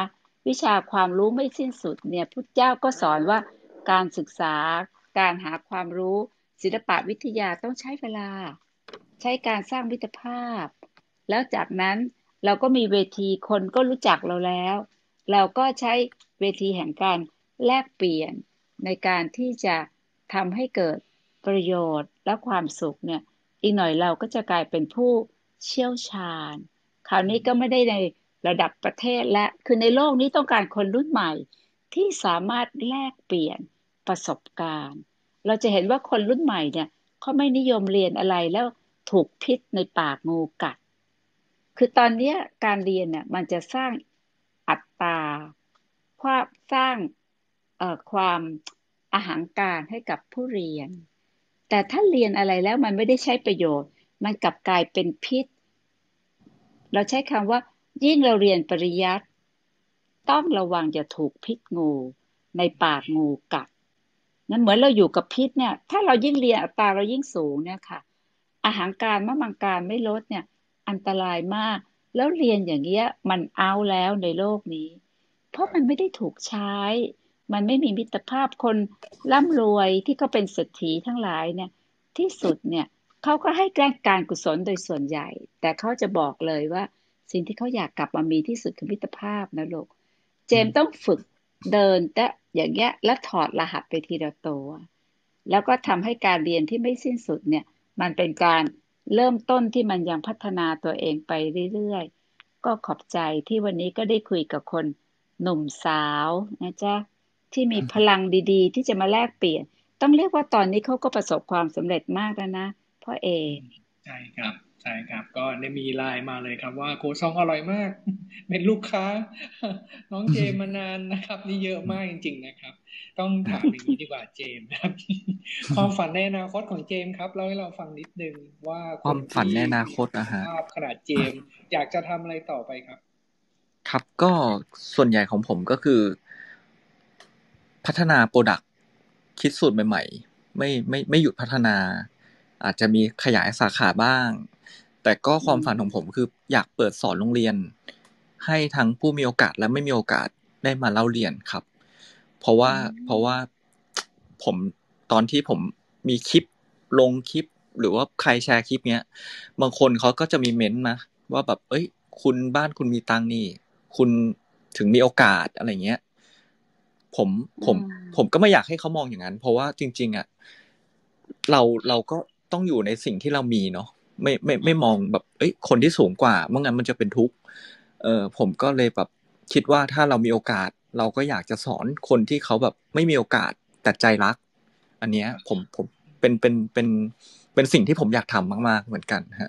วิชาความรู้ไม่สิ้นสุดเนี่ยพุทธเจ้าก็สอนว่าการศึกษาการหาความรู้ศิลปะวิทยาต้องใช้เวลาใช้การสร้างมิตรภาพแล้วจากนั้นเราก็มีเวทีคนก็รู้จักเราแล้วเราก็ใช้เวทีแห่งการแลกเปลี่ยนในการที่จะทำให้เกิดประโยชน์และความสุขเนี่ยอีกหน่อยเราก็จะกลายเป็นผู้เชี่ยวชาญคราวนี้ก็ไม่ได้ในระดับประเทศและคือในโลกนี้ต้องการคนรุ่นใหม่ที่สามารถแลกเปลี่ยนประสบการณ์เราจะเห็นว่าคนรุ่นใหม่เนี่ยเขาไม่นิยมเรียนอะไรแล้วถูกพิษในปากงูกัดคือตอนนี้การเรียนเนี่ยมันจะสร้างอัตตาความสร้างเอ่อความอหังการให้กับผู้เรียนแต่ถ้าเรียนอะไรแล้วมันไม่ได้ใช้ประโยชน์มันกลับกลายเป็นพิษเราใช้คำว่ายิ่งเราเรียนปริยัติต้องระวังอย่าถูกพิษงูในปากงูกัดนั่นเหมือนเราอยู่กับพิษเนี่ยถ้าเรายิ่งเรียนอัตราเรายิ่งสูงเนี่ยค่ะอาหารการมะมังการไม่ลดเนี่ยอันตรายมากแล้วเรียนอย่างเงี้ยมันเอาแล้วในโลกนี้เพราะมันไม่ได้ถูกใช้มันไม่มีมิตรภาพคนร่ำรวยที่เขาเป็นเศรษฐีทั้งหลายเนี่ยที่สุดเนี่ยเขาก็ให้แกล้งการกุศลโดยส่วนใหญ่แต่เขาจะบอกเลยว่าสิ่งที่เขาอยากกลับมามีที่สุดคือมิตรภาพนะลูกเจมส์ต้องฝึกเดินแต่อย่างเงี้ยแล้วถอดรหัสไปทีละตัวแล้วก็ทำให้การเรียนที่ไม่สิ้นสุดเนี่ยมันเป็นการเริ่มต้นที่มันยังพัฒนาตัวเองไปเรื่อยๆก็ขอบใจที่วันนี้ก็ได้คุยกับคนหนุ่มสาวนะจ๊ะที่มีพลังดีๆที่จะมาแลกเปลี่ยนต้องเรียกว่าตอนนี้เขาก็ประสบความสำเร็จมากแล้วนะพ่อเอใช่ครับใช่ครับก็ได้มีไลน์มาเลยครับว่าโคซองอร่อยมากเป็นลูกค้าน้องเจมมานานนะครับนี่เยอะมากจริงๆนะครับต้องถามอย่างนี้ดีกว่าเจมนะครับความฝันในอนาคตของเจมครับเล่าให้เราฟังนิดนึงว่าความฝันในอนาคตนะฮะภาพขนาดเจมอยากจะทำอะไรต่อไปครับครับก็ส่วนใหญ่ของผมก็คือพัฒนาโปรดักต์คิดสูตรใหม่ๆไม่ไม่ไม่หยุดพัฒนาอาจจะมีขยายสาขาบ้างแต่ก็ความฝันของผมคืออยากเปิดสอนโรงเรียนให้ทั้งผู้มีโอกาสและไม่มีโอกาสได้มาเล่าเรียนครับเพราะว่าเพราะว่าผมตอนที่ผมมีคลิปลงคลิปหรือว่าใครแชร์คลิปเนี้ยบางคนเขาก็จะมีเม้นต์นะว่าแบบเอ้ยคุณบ้านคุณมีตังค์นี่คุณถึงมีโอกาสอะไรเงี้ยผมผมผมก็ไม่อยากให้เขามองอย่างนั้นเพราะว่าจริงๆอ่ะเราเราก็ต้องอยู่ในสิ่งที่เรามีเนาะไม่ไม่ไม่มองแบบเอ้ยคนที่สูงกว่าเมื่องั้นมันจะเป็นทุกข์เออผมก็เลยแบบคิดว่าถ้าเรามีโอกาสเราก็อยากจะสอนคนที่เขาแบบไม่มีโอกาสแต่ใจรักอันเนี้ยผมผมเป็นเป็นเป็นเป็นสิ่งที่ผมอยากทำมากๆเหมือนกันฮะ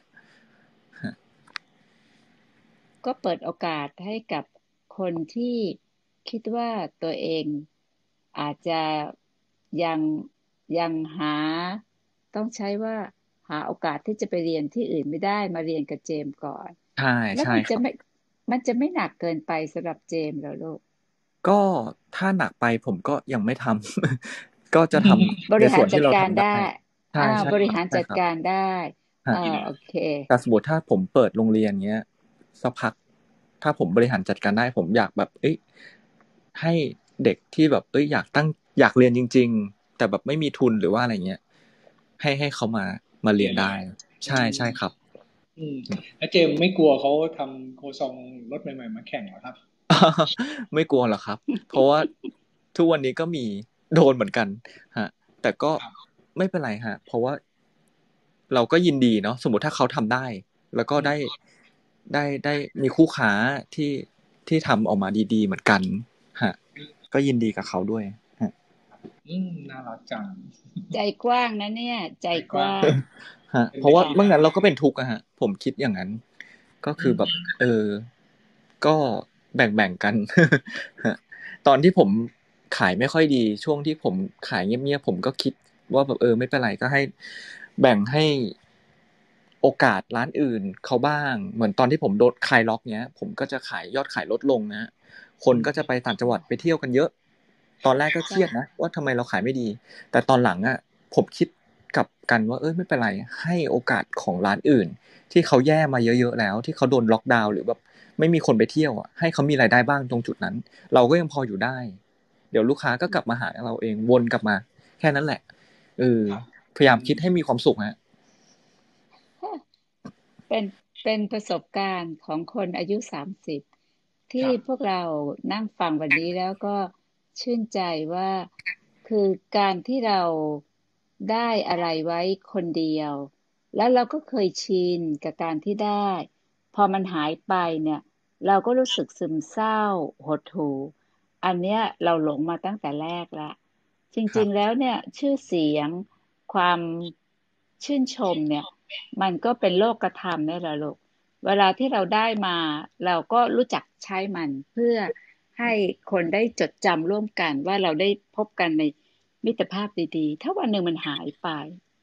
ก็เปิดโอกาสให้กับคนที่คิดว่าตัวเองอาจจะยังยังหาต้องใช้ว่าหาโอกาสที่จะไปเรียนที่อื่นไม่ได้มาเรียนกับเจมส์ก่อนใช่แล้วใช่ครับมันจะไม่มันจะไม่หนักเกินไปสำหรับเจมส์เหรอลูกก็ถ้าหนักไปผมก็ยังไม่ทำก็จะทบำในริหารส่วนที่เราจัดการทำได้ได้ใช่อ่าใช่บริครับหารจัดใช่ครับการได้ฮะอ่าโอเคแต่สมมติถ้าผมเปิดโรงเรียนเงี้ยสักพักถ้าผมบริหารจัดการได้ผมอยากแบบเอ้ยให้เด็กที่แบบเอ้ยอยากตั้งอยากเรียนจริงๆแต่แบบไม่มีทุนหรือว่าอะไรเงี้ยให้ให้เขามามาเรียนได้ใช่ใช่ครับอืมแล้วเจมไม่กลัวเขาทำโคซองรถใหม่ๆมาแข่งเหรอครับไม่กลัวหรอกครับเพราะว่าทุกวันนี้ก็มีโดนเหมือนกันฮะแต่ก็ไม่เป็นไรฮะเพราะว่าเราก็ยินดีเนาะสมมติถ้าเขาทำได้แล้วก็ได้ได้ได้มีคู่ค้าที่ที่ทำออกมาดีๆเหมือนกันฮะก็ยินดีกับเขาด้วยฮะอืมน่ารักจังใจกว้างนะเนี่ยใจกว้างฮะเพราะว่าเมื่อนั้นเราก็เป็นทุกข์อะฮะผมคิดอย่างนั้นก็คือแบบเออก็แบ่งๆกัน ตอนที่ผมขายไม่ค่อยดีช่วงที่ผมขายเงียบๆผมก็คิดว่าแบบเออไม่เป็นไรก็ให้แบ่งให้โอกาสร้านอื่นเขาบ้างเหมือนตอนที่ผมโดนคลายล็อกเนี้ยผมก็จะขายยอดขายลดลงนะคนก็จะไปต่างจังหวัดไปเที่ยวกันเยอะตอนแรกก็เครียดนะว่าทำไมเราขายไม่ดีแต่ตอนหลังอ่ะผมคิดกลับกันว่าเอ้ยไม่เป็นไรให้โอกาสของร้านอื่นที่เขาแย่มาเยอะๆแล้วที่เขาโดนล็อกดาวน์หรือแบบไม่มีคนไปเที่ยวอ่ะให้เขามีรายได้บ้างตรงจุดนั้นเราก็ยังพออยู่ได้เดี๋ยวลูกค้าก็กลับมาหาเราเองวนกลับมาแค่นั้นแหละเออพยายามคิดให้มีความสุขฮะเป็นเป็นประสบการณ์ของคนอายุสามสิบที่พวกเรานั่งฟังวันนี้แล้วก็ชื่นใจว่าคือการที่เราได้อะไรไว้คนเดียวแล้วเราก็เคยชินกับการที่ได้พอมันหายไปเนี่ยเราก็รู้สึกซึมเศร้าหดหู่อันเนี้ยเราหลงมาตั้งแต่แรกแล้วจริงๆแล้วเนี่ยชื่อเสียงความชื่นชมเนี่ย มันก็เป็นโลกธรรมนี่แหละลูกเวลาที่เราได้มาเราก็รู้จักใช้มันเพื่อให้คนได้จดจำร่วมกันว่าเราได้พบกันในมิตรภาพดีๆถ้าวันหนึ่งมันหายไป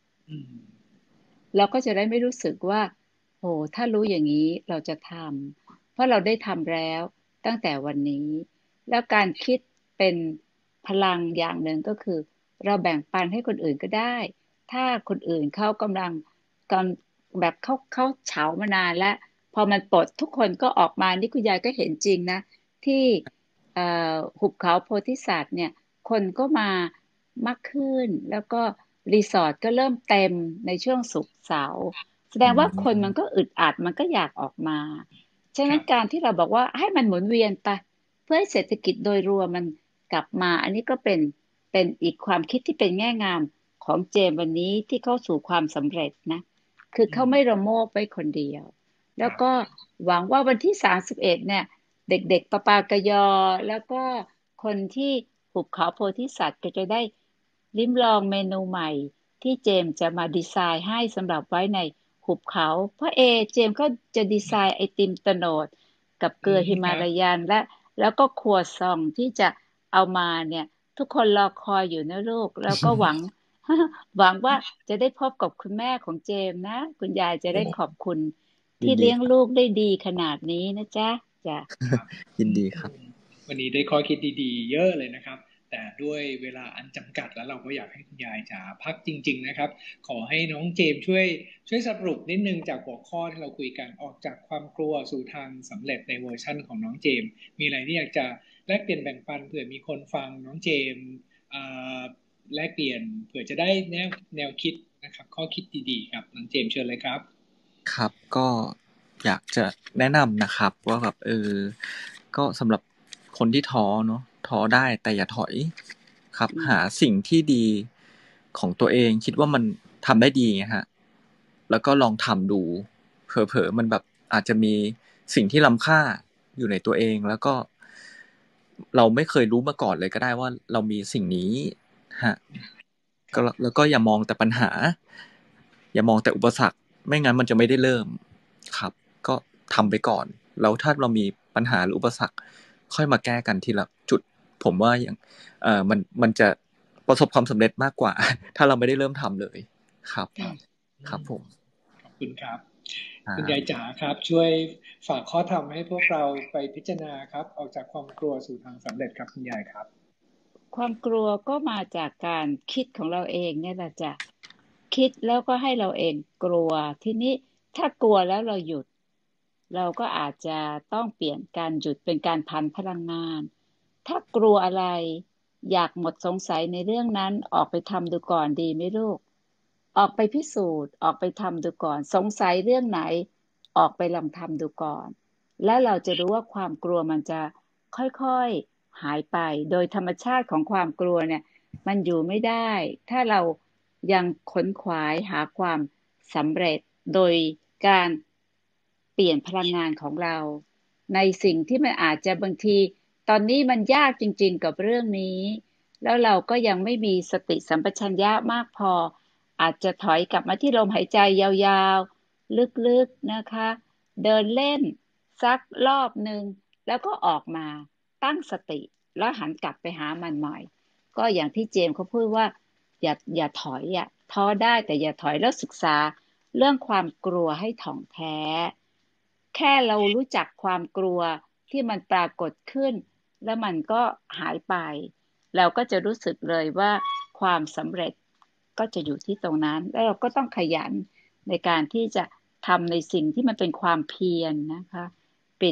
เราก็จะได้ไม่รู้สึกว่าโอ้ถ้ารู้อย่างนี้เราจะทำเพราะเราได้ทำแล้วตั้งแต่วันนี้แล้วการคิดเป็นพลังอย่างหนึ่งก็คือเราแบ่งปันให้คนอื่นก็ได้ถ้าคนอื่นเขากำลัง ตอนแบบเขาเขาเฉามานานแล้วพอมันปลดทุกคนก็ออกมานี่คุณยายก็เห็นจริงนะที่เอ่อหุบเขาโพธิสัตว์เนี่ยคนก็มามากขึ้นแล้วก็รีสอร์ทก็เริ่มเต็มในช่วงศุกร์เสาร์แสดงว่าคนมันก็อึดอัดมันก็อยากออกมาฉะนั้นการที่เราบอกว่าให้มันหมุนเวียนไปเพื่อให้เศรษฐกิจโดยรวมมันกลับมาอันนี้ก็เป็นเป็นอีกความคิดที่เป็นแง่งามของเจมส์วันนี้ที่เข้าสู่ความสำเร็จนะ คือเขาไม่ระโมบไว้คนเดียว แล้วก็หวังว่าวันที่สามสิบเอ็ดเนี่ยเด็กๆปะปากะยอแล้วก็คนที่หุบเขาโพธิสัตว์ก็จะได้ลิ้มลองเมนูใหม่ที่เจมส์จะมาดีไซน์ให้สำหรับไว้ในหุบเขาเพราะเอเจมส์ก็จะดีไซน์ไอติมโตโนดกับเกลือฮิมาลายันและแล้วก็ครัวซองที่จะเอามาเนี่ยทุกคนรอคอยอยู่นะลูกแล้วก็หวัง หวังว่าจะได้พบกับคุณแม่ของเจมส์นะคุณยายจะได้ขอบคุณที่เลี้ยงลูกได้ดีขนาดนี้นะจ๊ะจ้ะยินดีครับวันนี้ได้ข้อคิดดีๆเยอะเลยนะครับแต่ด้วยเวลาอันจำกัดแล้วเราก็อยากให้คุณยายจ๋าพักจริงๆนะครับขอให้น้องเจมส์ช่วยช่วยสรุปนิดนึงจากหัวข้อที่เราคุยกันออกจากความกลัวสู่ทางสำเร็จในเวอร์ชั่นของน้องเจมส์มีอะไรที่อยากจะแลกเปลี่ยนแบ่งปันเผื่อมีคนฟังน้องเจมส์แลกเปลี่ยนเผื่อจะได้แนวแนวคิดนะครับข้อคิดดีๆครับน้องเจมส์เชิญเลยครับครับก็อยากจะแนะนำนะครับว่าแบบเออก็สำหรับคนที่ท้อเนาะท้อได้แต่อย่าถอยครับหาสิ่งที่ดีของตัวเองคิดว่ามันทำได้ดีไงฮะแล้วก็ลองทำดูเผลอๆมันแบบอาจจะมีสิ่งที่ล้ำค่าอยู่ในตัวเองแล้วก็เราไม่เคยรู้มาก่อนเลยก็ได้ว่าเรามีสิ่งนี้ฮะก็แล้วก็อย่ามองแต่ปัญหาอย่ามองแต่อุปสรรคไม่งั้นมันจะไม่ได้เริ่มครับก็ทำไปก่อนแล้วถ้าเรามีปัญหาหรืออุปสรรคค่อยมาแก้กันทีละจุดผมว่าอย่างเอ่อมันมันจะประสบความสำเร็จมากกว่าถ้าเราไม่ได้เริ่มทำเลยครับครับผมขอบคุณครับคุณยายจ๋าครับช่วยฝากข้อธรรมให้พวกเราไปพิจารณาครับออกจากความกลัวสู่ทางสำเร็จครับคุณยายครับความกลัวก็มาจากการคิดของเราเองเนี่ยแหละจ้ะคิดแล้วก็ให้เราเองกลัวทีนี้ถ้ากลัวแล้วเราหยุดเราก็อาจจะต้องเปลี่ยนการหยุดเป็นการพันพลังงานถ้ากลัวอะไรอยากหมดสงสัยในเรื่องนั้นออกไปทำดูก่อนดีไหมลูกออกไปพิสูจน์ออกไปทำดูก่อนสงสัยเรื่องไหนออกไปลองทำดูก่อนแล้วเราจะรู้ว่าความกลัวมันจะค่อยๆหายไปโดยธรรมชาติของความกลัวเนี่ยมันอยู่ไม่ได้ถ้าเรายังขนขวายหาความสำเร็จโดยการเปลี่ยนพลังงานของเราในสิ่งที่มันอาจจะบางทีตอนนี้มันยากจริงๆกับเรื่องนี้แล้วเราก็ยังไม่มีสติสัมปชัญญะมากพออาจจะถอยกลับมาที่ลมหายใจยาวๆลึกๆนะคะเดินเล่นสักรอบหนึ่งแล้วก็ออกมาตั้งสติแล้วหันกลับไปหามันใหม่ก็อย่างที่เจมส์เขาพูดว่าอย่าอย่าถอยอ่ะท้อได้แต่อย่าถอยแล้วศึกษาเรื่องความกลัวให้ถ่องแท้แค่เรารู้จักความกลัวที่มันปรากฏขึ้นแล้วมันก็หายไปเราก็จะรู้สึกเลยว่าความสำเร็จก็จะอยู่ที่ตรงนั้นแล้วเราก็ต้องขยันในการที่จะทำในสิ่งที่มันเป็นความเพียรนะคะปิด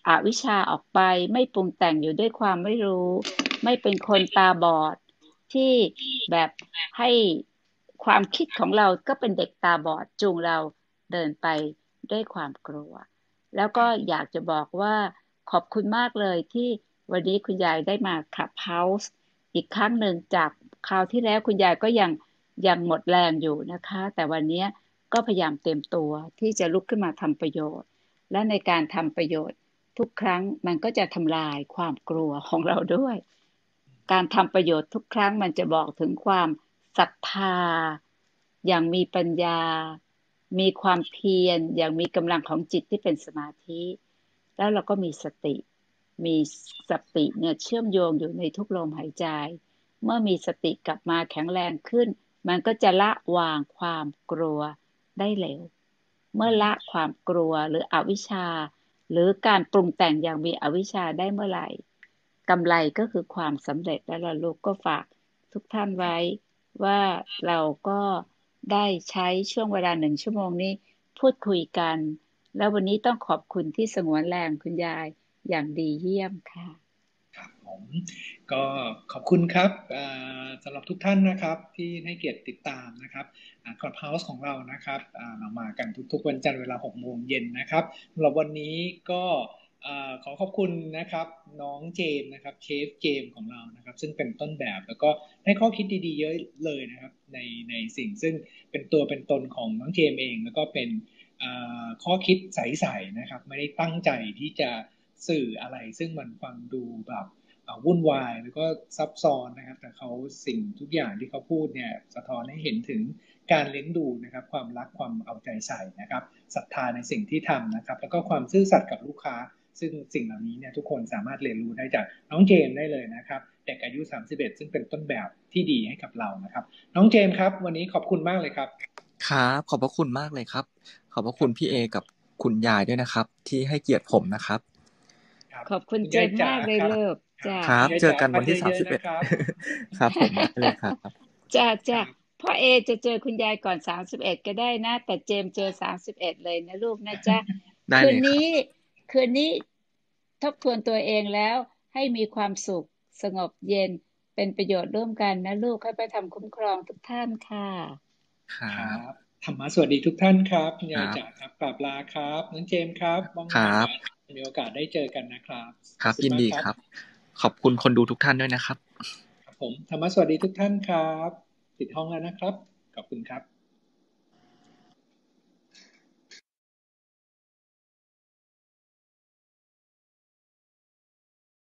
อวิชชาออกไปไม่ปรุงแต่งอยู่ด้วยความไม่รู้ไม่เป็นคนตาบอดที่แบบให้ความคิดของเราก็เป็นเด็กตาบอดจูงเราเดินไปด้วยความกลัวแล้วก็อยากจะบอกว่าขอบคุณมากเลยที่วันนี้คุณยายได้มาขับเฮาส์อีกครั้งหนึ่งจากคราวที่แล้วคุณยายก็ยังยังหมดแรงอยู่นะคะแต่วันนี้ก็พยายามเตรียมตัวที่จะลุกขึ้นมาทำประโยชน์และในการทำประโยชน์ทุกครั้งมันก็จะทำลายความกลัวของเราด้วยการทำประโยชน์ทุกครั้งมันจะบอกถึงความศรัทธาอย่างมีปัญญามีความเพียรอย่างมีกำลังของจิตที่เป็นสมาธิแล้วเราก็มีสติมีสติเนี่ยเชื่อมโยงอยู่ในทุกลมหายใจเมื่อมีสติกลับมาแข็งแรงขึ้นมันก็จะละวางความกลัวได้เร็วเมื่อละความกลัวหรืออวิชชาหรือการปรุงแต่งอย่างมีอวิชชาได้เมื่อไหร่กำไรก็คือความสำเร็จและเราลูกก็ฝากทุกท่านไว้ว่าเราก็ได้ใช้ช่วงเวลาหนึ่งชั่วโมงนี้พูดคุยกันแล้ววันนี้ต้องขอบคุณที่สงวนแรงคุณยายอย่างดีเยี่ยมค่ะครับผมก็ขอบคุณครับสำหรับทุกท่านนะครับที่ให้เกียรติติดตามนะครับคลับเฮาส์ของเรานะครับเรามากันทุกๆวันจันทร์เวลาหกโมงเย็นนะครับสำหรับวันนี้ก็ขอขอบคุณนะครับน้องเจมนะครับเชฟเจมของเรานะครับซึ่งเป็นต้นแบบแล้วก็ให้ข้อคิดดีๆเยอะเลยนะครับในในสิ่งซึ่งเป็นตัวเป็นตนของน้องเจมเองแล้วก็เป็นข้อคิดใสๆนะครับไม่ได้ตั้งใจที่จะสื่ออะไรซึ่งมันฟังดูแบบวุ่นวายแล้วก็ซับซ้อนนะครับแต่เขาสิ่งทุกอย่างที่เขาพูดเนี่ยสะท้อนให้เห็นถึงการเลี้ยงดูนะครับความรักความเอาใจใส่นะครับศรัทธาในสิ่งที่ทำนะครับแล้วก็ความซื่อสัตย์กับลูกค้าซึ่งสิ่งเหล่านี้เนี่ยทุกคนสามารถเรียนรู้ได้จากน้องเจมได้เลยนะครับเด็กอายุสามสิบเอ็ดซึ่งเป็นต้นแบบที่ดีให้กับเรานะครับน้องเจมครับวันนี้ขอบคุณมากเลยครับครับขอบพระคุณมากเลยครับขอบพระคุณพี่เอกับคุณยายด้วยนะครับที่ให้เกียรติผมนะครับขอบคุณเจมมากเลยเลิกจ้าครับเจอกันวันที่สามสิบเอ็ดครับผมเลยครับจ้าจ้าพ่อเอจะเจอคุณยายก่อนสามสิบเอ็ดก็ได้นะแต่เจมเจอสามสิบเอ็ดเลยนะลูกนะจ๊ะคืนนี้คืนนี้ทบทวนตัวเองแล้วให้มีความสุขสงบเย็นเป็นประโยชน์ร่วมกันนะลูกให้ไปทำคุ้มครองทุกท่านค่ะครับธรรมะสวัสดีทุกท่านครับคุณยายจ๋าครับกราบลาครับน้องเจมครับมองหามีโอกาสได้เจอกันนะครับครับยินดีครับขอบคุณคนดูทุกท่านด้วยนะครับครับผมธรรมะสวัสดีทุกท่านครับปิดห้องแล้วนะครับขอบคุณครับ